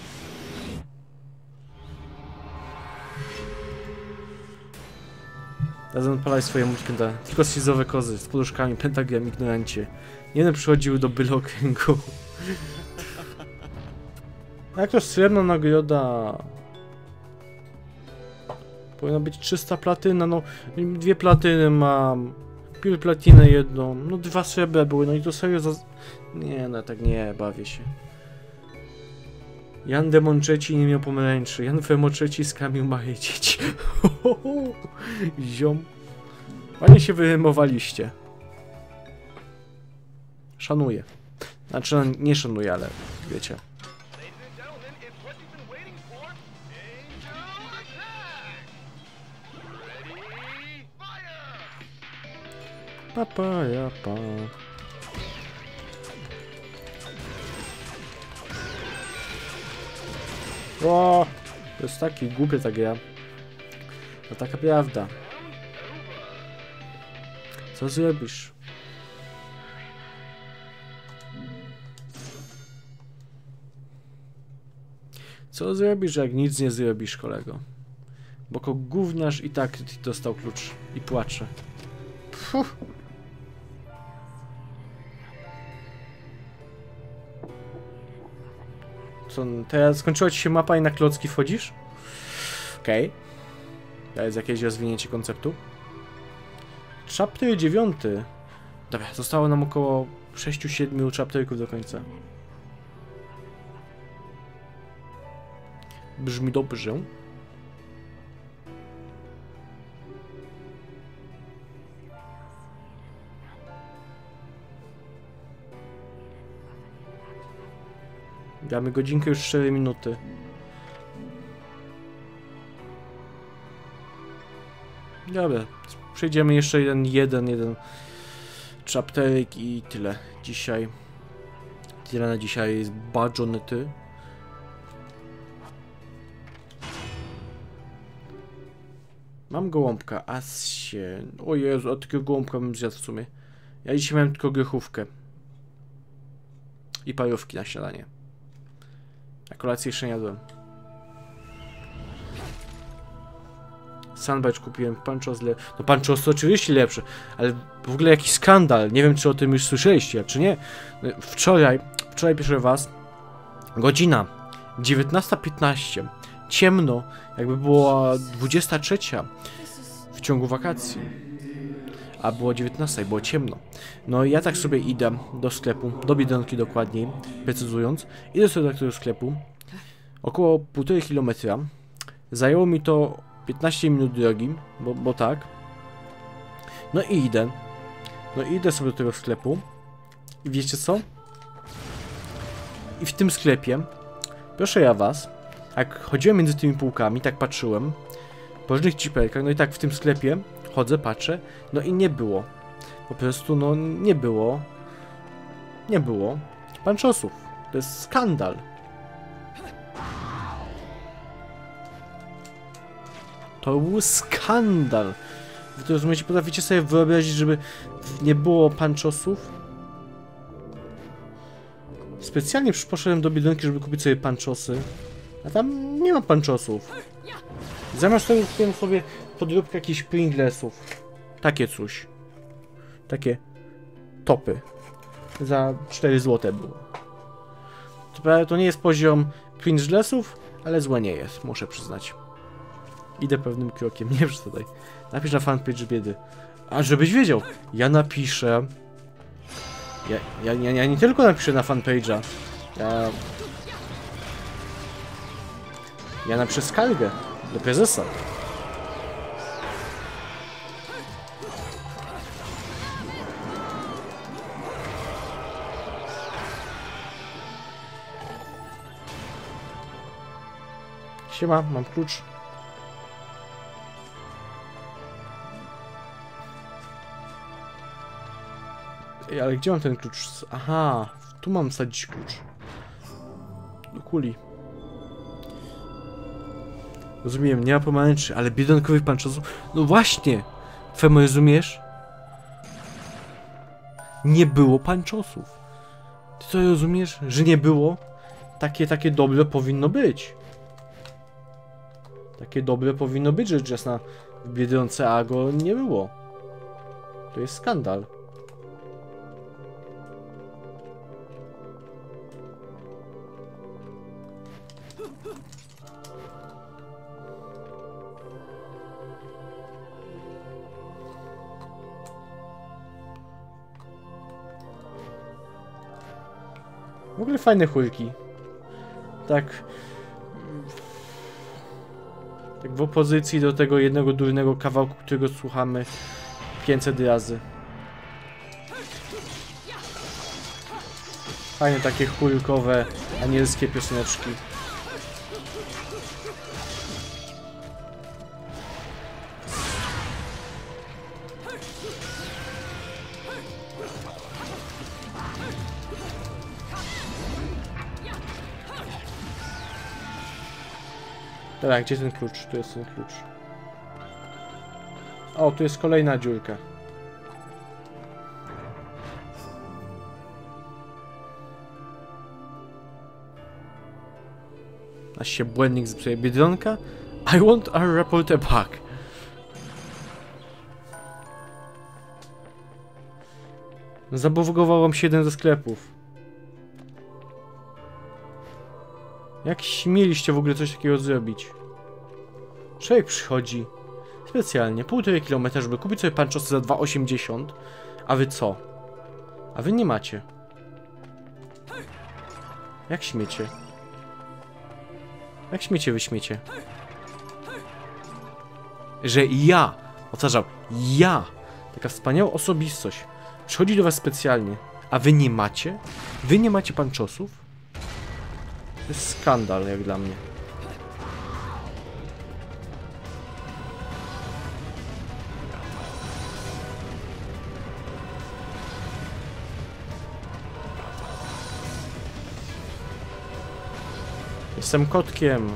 Razem odpalaj swoje multikanta. Tylko schizowe kozy z poduszkami, pentagram, ignorancie. Jeden przychodził do byle okręgu. Jak to srebrna nagroda? Powinno być 300 platyna, no 2 platyny mam. Pił platynę jedną, no 2 srebra były, no i to serio za... Nie, no tak nie, bawię się. Jan Demon III nie miał pomarańczy, Jan Femo III skamił małe dzieci. Ziom. Ładnie się wyrymowaliście. Szanuję. Znaczy, no, nie szanuję, ale wiecie. Papaja pa. O, to jest taki głupie ta gra. To taka prawda. Co zrobisz? Co zrobisz, jak nic nie zrobisz, kolego? Bo jako gówniarz i tak dostał klucz i płacze. Puh. Co, teraz skończyła ci się mapa i na klocki wchodzisz? Okej. To jest jakieś rozwinięcie konceptu. Chapter 9. Dobra, zostało nam około 6-7 chapterków do końca. Brzmi dobrze. Damy godzinkę, już 4 minuty. Dobra, przejdziemy jeszcze jeden chapterek i tyle. Dzisiaj. Tyle na dzisiaj jest badżonety. Mam gołąbka, asie. O Jezu, a takiego gołąbka bym zjadł w sumie. Ja dzisiaj miałem tylko grychówkę. I parówki na śniadanie. Na kolację jeszcze nie jadłem. Sunbatch kupiłem, Panchos no Panchos to oczywiście lepsze, ale w ogóle jakiś skandal. Nie wiem, czy o tym już słyszeliście, czy nie. Wczoraj pierwszy raz, godzina 19:15. Ciemno, jakby była 23 w ciągu wakacji. A było 19, było ciemno. No i ja tak sobie idę do sklepu, do Biedronki dokładniej, precyzując. Idę sobie do tego sklepu, około 1,5 kilometra. Zajęło mi to 15 minut drogi, bo tak. No i idę. No i idę sobie do tego sklepu. I wiecie co? I w tym sklepie, proszę ja was, jak chodziłem między tymi półkami, tak patrzyłem, po różnych ciperkach, no i tak w tym sklepie chodzę, patrzę, no i nie było. Po prostu, no nie było. Nie było panczosów. To jest skandal. To był skandal. Wy to rozumiecie, potraficie sobie wyobrazić, żeby nie było panczosów? Specjalnie poszedłem do Biedronki, żeby kupić sobie panczosy. A tam nie ma panczosów. Zamiast tego kupiłem sobie podróbkę jakichś Pringlesów. Takie coś. Takie topy. Za 4 zł było. To nie jest poziom cringelessów, ale złe nie jest, muszę przyznać. Idę pewnym krokiem, nie przesadzaj. Napisz na fanpage biedy. A żebyś wiedział, ja napiszę... Ja nie tylko napiszę na fanpage'a. Ja napiszę skargę do prezesa. Siema, mam klucz. Ej, ale gdzie mam ten klucz? Aha, tu mam wsadzić klucz. Do kuli. Rozumiem, nie ma pomarańczy, ale biedronkowych panczosów... No właśnie! Femo, rozumiesz? Nie było panczosów. Ty to rozumiesz? Że nie było? Takie dobre powinno być. Takie dobre powinno być, rzecz jasna. W Biedronce Ago nie było. To jest skandal. W ogóle fajne chólki. Tak w opozycji do tego jednego durnego kawałku, którego słuchamy 500 razy. Fajne takie chólkowe, anielskie pioseneczki. Dobra, gdzie ten klucz? Tu jest ten klucz. O, tu jest kolejna dziurka. Aż się błędnik zepsuje. Biedronka? I want our reporter back. Zabugował wam się jeden ze sklepów. Jak śmieliście w ogóle coś takiego zrobić? Człowiek przychodzi specjalnie 1,5 kilometra, żeby kupić sobie panczosy za 2,80. A wy co? A wy nie macie. Jak śmiecie? Jak śmiecie wy śmiecie? Że ja, powtarzam, ja, taka wspaniała osobistość, przychodzi do was specjalnie, a wy nie macie? Wy nie macie panczosów? To jest skandal, jak dla mnie. Jestem kotkiem.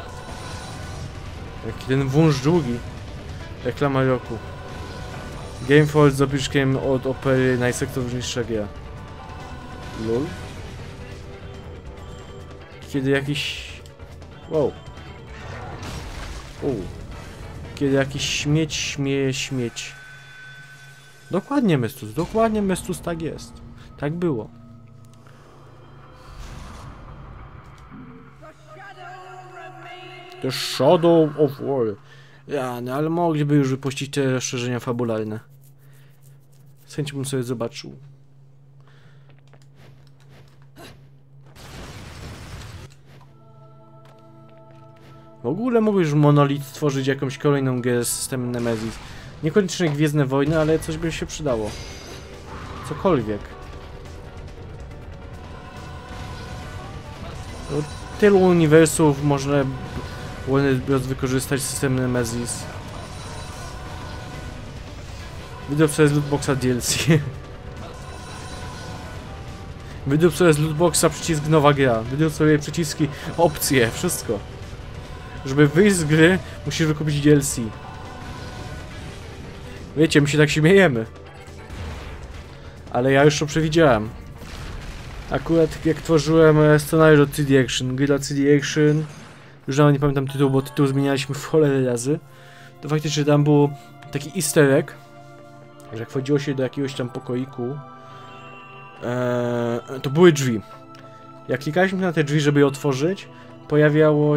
Jaki ten wąż długi. Reklama roku. Gamefold z opiszkiem od opery najsektowniejsza gra. Lol. Kiedy jakiś... Wow. Kiedy jakiś śmieć śmieje śmieć. Dokładnie, Mestus, tak jest. Tak było. The Shadow of War. Ja, no ale mogliby już wypuścić te rozszerzenia fabularne. Z chęcią bym sobie zobaczył. W ogóle mógłbyś Monolith stworzyć jakąś kolejną grę z systemem Nemesis. Niekoniecznie Gwiezdne Wojny, ale coś by się przydało. Cokolwiek. No, tylu uniwersów można Warner Bros. Wykorzystać system Nemesis. Wydrop sobie z lootboxa DLC. Wydrop sobie z lootboxa przycisk nowa gra. Wydrop sobie przyciski, opcje, wszystko. Żeby wyjść z gry, musisz wykupić DLC. Wiecie, my się tak śmiejemy. Ale ja już to przewidziałem. Akurat jak tworzyłem scenariusz do CD Action, gry dla CD Action, już nawet nie pamiętam tytułu, bo tytuł zmienialiśmy w cholerę razy, to faktycznie tam był taki easter egg, że jak wchodziło się do jakiegoś tam pokoiku, to były drzwi. Jak klikaliśmy na te drzwi, żeby je otworzyć, pojawiała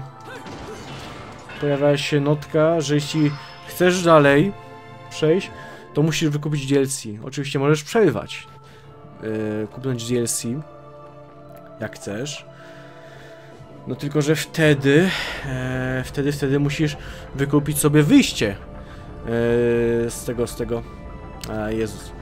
się notka, że jeśli chcesz dalej przejść, to musisz wykupić DLC. Oczywiście możesz przerwać, kupić DLC, jak chcesz. No tylko, że wtedy musisz wykupić sobie wyjście z tego. A Jezus.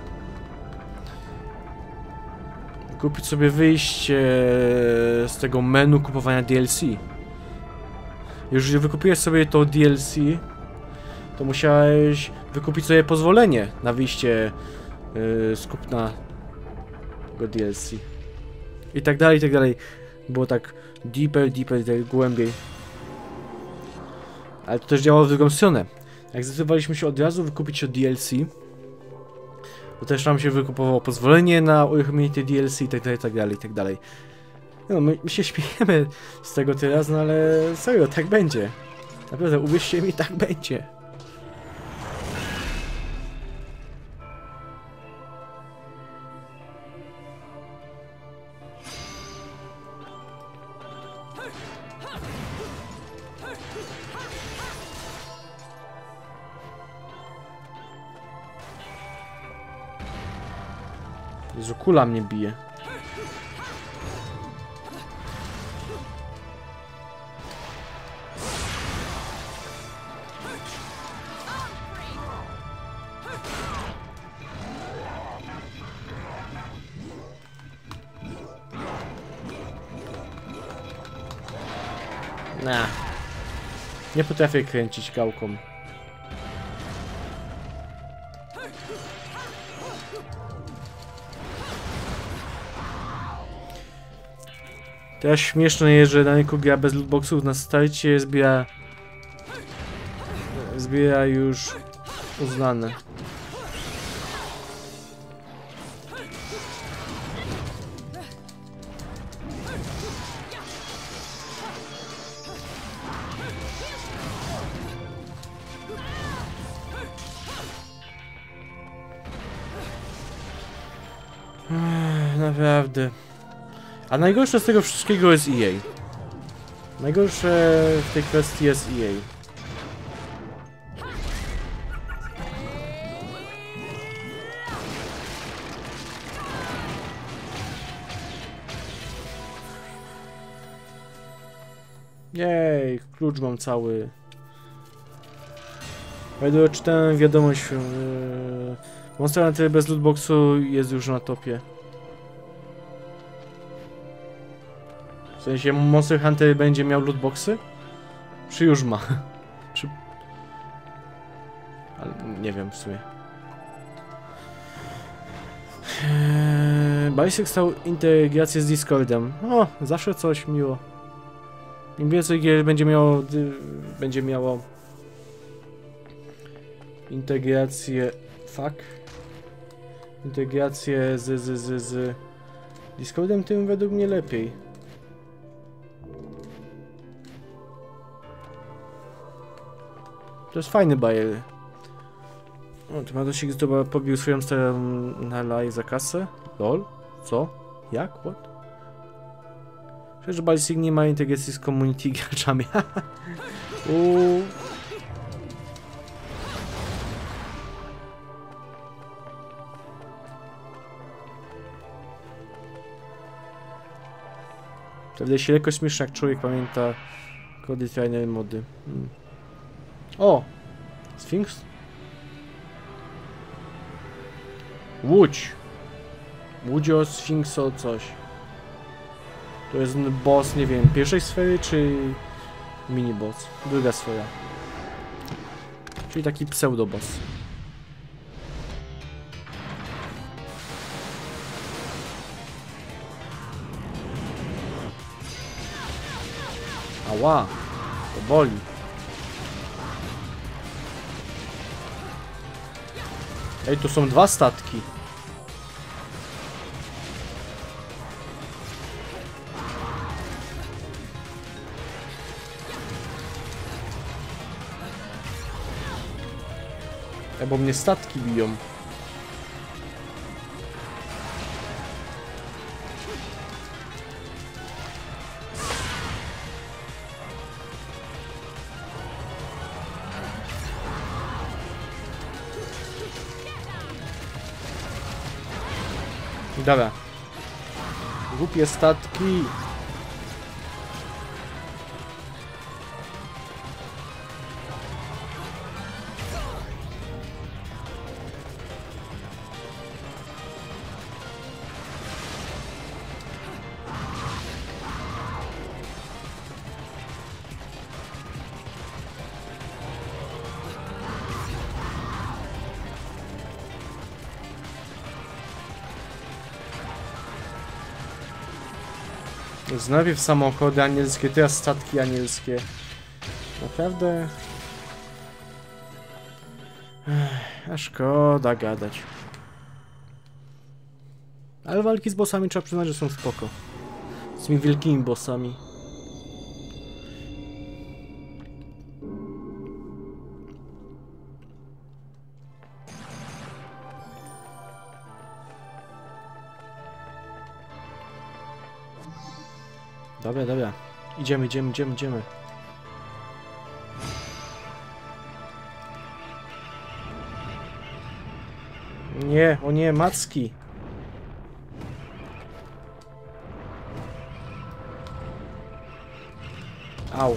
Kupić sobie wyjście z tego menu kupowania DLC. Już wykupiłeś sobie to DLC, to musiałeś wykupić sobie pozwolenie na wyjście z kupna tego DLC. I tak dalej, i tak dalej. Było tak deeper, tak głębiej. Ale to też działało w drugą stronę. Jak zdecydowaliśmy się od razu wykupić to DLC, to też nam się wykupowało pozwolenie na uruchomienie tej DLC i tak dalej, i tak dalej, i tak dalej. No, my się śmiejemy z tego teraz, no ale serio, tak będzie. Naprawdę, uwierzcie mi, tak będzie. Jezu, kula mnie bije. Nie potrafię kręcić gałką. Teraz śmieszne jest, że Daniku gra bez lootboxów na starcie, zbiera już uznane. Naprawdę. A najgorsze z tego wszystkiego jest EA. Najgorsze w tej kwestii jest EA. Jej, klucz mam cały. Będę czytałem wiadomość. Monster Hunter bez lootboxu jest już na topie. W sensie Monster Hunter będzie miał lootboxy? Czy już ma? Czy... Ale nie wiem w sumie. Balisek stał integrację z Discordem. O, zawsze coś miło. Im więcej gier będzie miało integrację... Fuck. Integrację z Discordem, tym według mnie lepiej. To jest fajny bajer. O, to Madosik pobił swoją starą na live za kasę? Lol? Co? Jak? What? Przecież, że Balisik nie ma integracji z community graczami. Wtedy się lekko śmieszne, jak człowiek pamięta kody trainer mody. O! Sphinx? Łódź! Łudzio, Sphinxo, coś. To jest boss, nie wiem, pierwszej sfery, czy mini boss? Druga sfera. Czyli taki pseudo boss. Ała! To boli. Ej, tu są dwa statki. Bo mnie statki biją. Dobra. Głupie statki. Najpierw samochody anielskie, teraz statki anielskie. Naprawdę... a szkoda gadać. Ale walki z bossami trzeba przyznać, że są spoko. Z tymi wielkimi bossami. Dobra, dobra. Idziemy. Nie, o nie, macki. Au.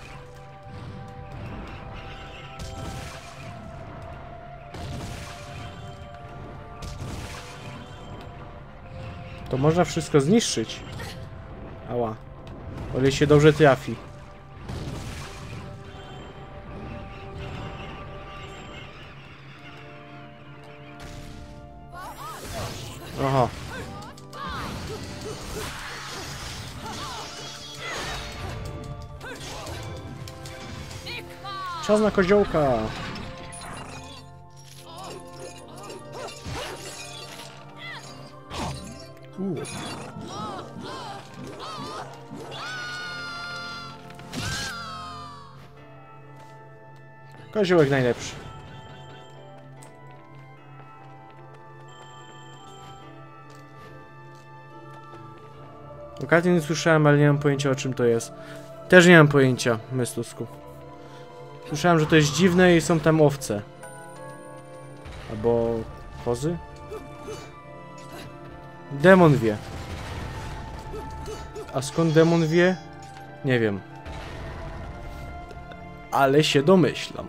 To można wszystko zniszczyć. Ała. O ile się dobrze trafi. Oho. Czas na koziołka. Koziołek najlepszy. Okazję nie słyszałem, ale nie mam pojęcia, o czym to jest. Też nie mam pojęcia, Mystusku. Słyszałem, że to jest dziwne i są tam owce. Albo... kozy? Demon wie. A skąd demon wie? Nie wiem. Ale się domyślam.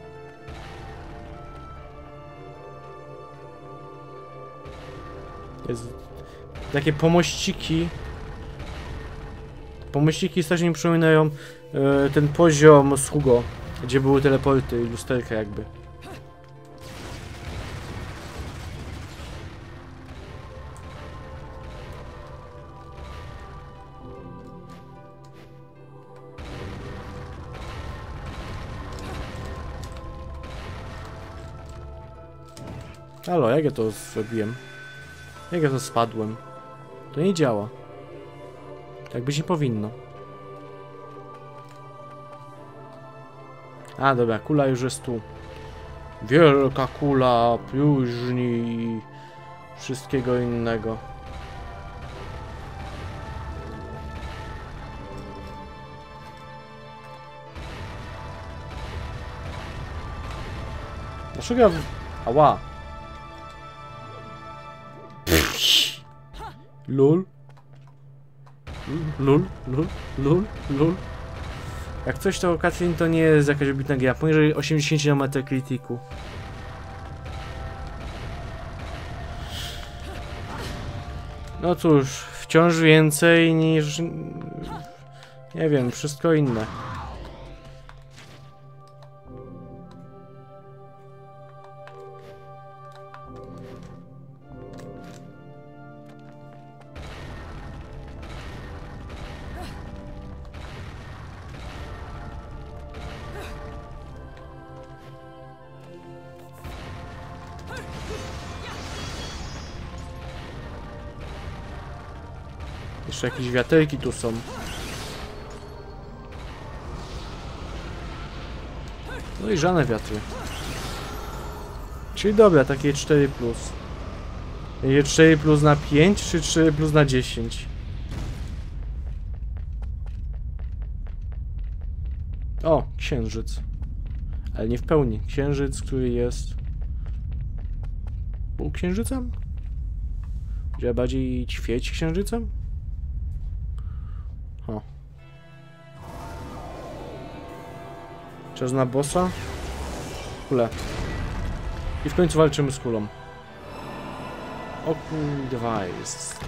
Jest... takie pomościki. Pomościki strasznie mi przypominają ten poziom z Hugo, gdzie były teleporty i lusterka jakby. Halo, jak ja to zrobiłem? Jak ja to spadłem? To nie działa. Tak być nie powinno. A dobra, kula już jest tu. Wielka kula, próżni i wszystkiego innego. Dlaczego ja... Ała! Lul. Lul. Jak coś, to Katrin to nie jest jakaś wybitna gra. Poniżej 80 na Metacriticu. No cóż, wciąż więcej niż... nie wiem, wszystko inne. Jeszcze jakieś wiaterki tu są. No i żadne wiatry. Czyli dobra, takie 4+. Będzie 4+ na 5 czy 4+ na 10? O, księżyc. Ale nie w pełni. Księżyc, który jest... półksiężycem? Gdzie bardziej świeci księżycem? O. Czas na bossa? Kule. I w końcu walczymy z kulą. Open device.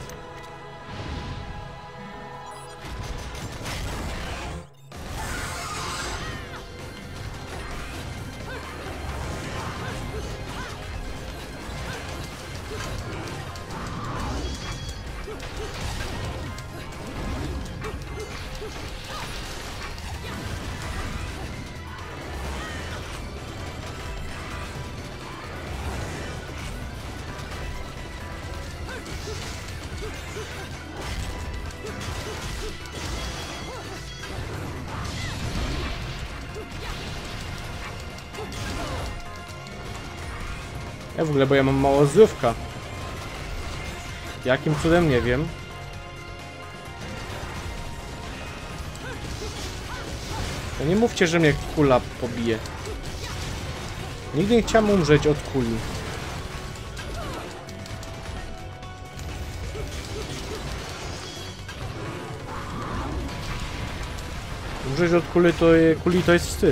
Ja w ogóle, bo ja mam mało zdrówka. Jakim cudem, nie wiem. To nie mówcie, że mnie kula pobije. Nigdy nie chciałem umrzeć od kuli. Umrzeć od kuli to jest wstyd.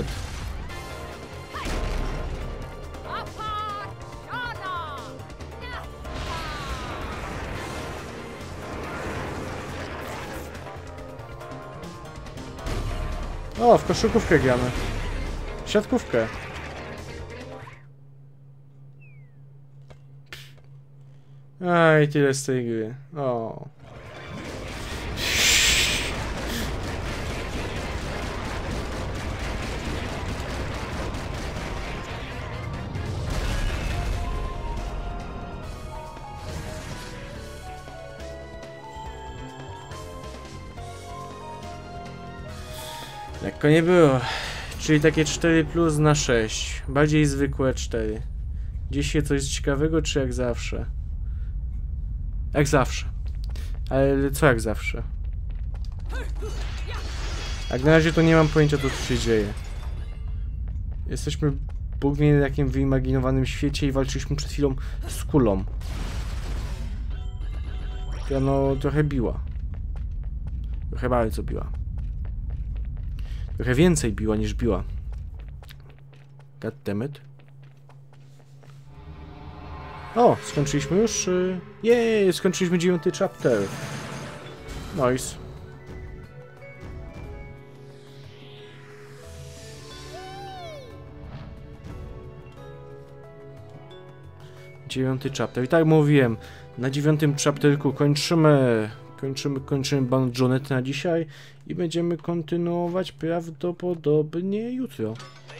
O, w koszykówkę gramy. Siatkówkę. Aj, tyle z tej gry. O. Lekko nie było. Czyli takie 4 plus na 6. Bardziej zwykłe 4. Dziś się coś ciekawego, czy jak zawsze? Jak zawsze. Ale co jak zawsze? Jak na razie to nie mam pojęcia, co tu się dzieje. Jesteśmy Bóg wie w jakim wyimaginowanym świecie i walczyliśmy przed chwilą z kulą. Która no trochę biła. Trochę bardzo biła. Trochę więcej biła niż biła. Goddammit. O, skończyliśmy już. Jej, skończyliśmy 9. chapter. Nice. Dziewiąty chapter. I tak mówiłem, na 9. chapterku kończymy Banjonetę na dzisiaj i będziemy kontynuować prawdopodobnie jutro.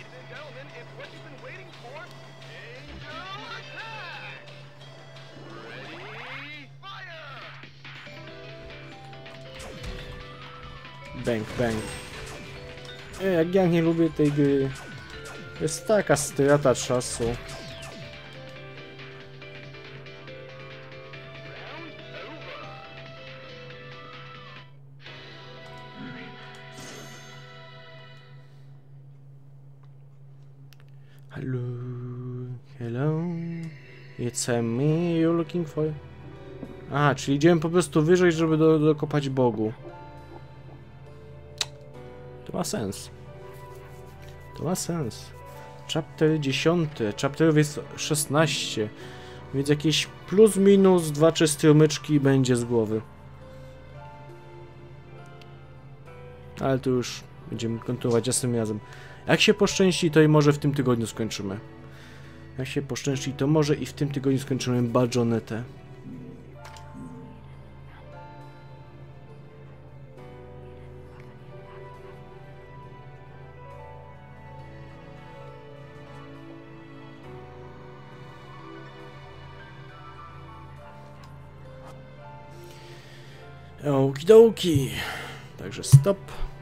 Bang, bang. Jak ja nie lubię tej gry. Jest taka strata czasu. Hello, it's me you're looking for. Aha, czyli idziemy po prostu wyżej, żeby dokopać Bogu. To ma sens. To ma sens. Chapter 10. Chapterów jest 16. Więc jakieś plus minus 2-3 strumyczki będzie z głowy. Ale to już będziemy kontynuować jasnym razem. Jak się poszczęści, to i może w tym tygodniu skończymy. Jak się poszczęści, to może i w tym tygodniu skończymy Banjonetę. Okidoki. Także stop.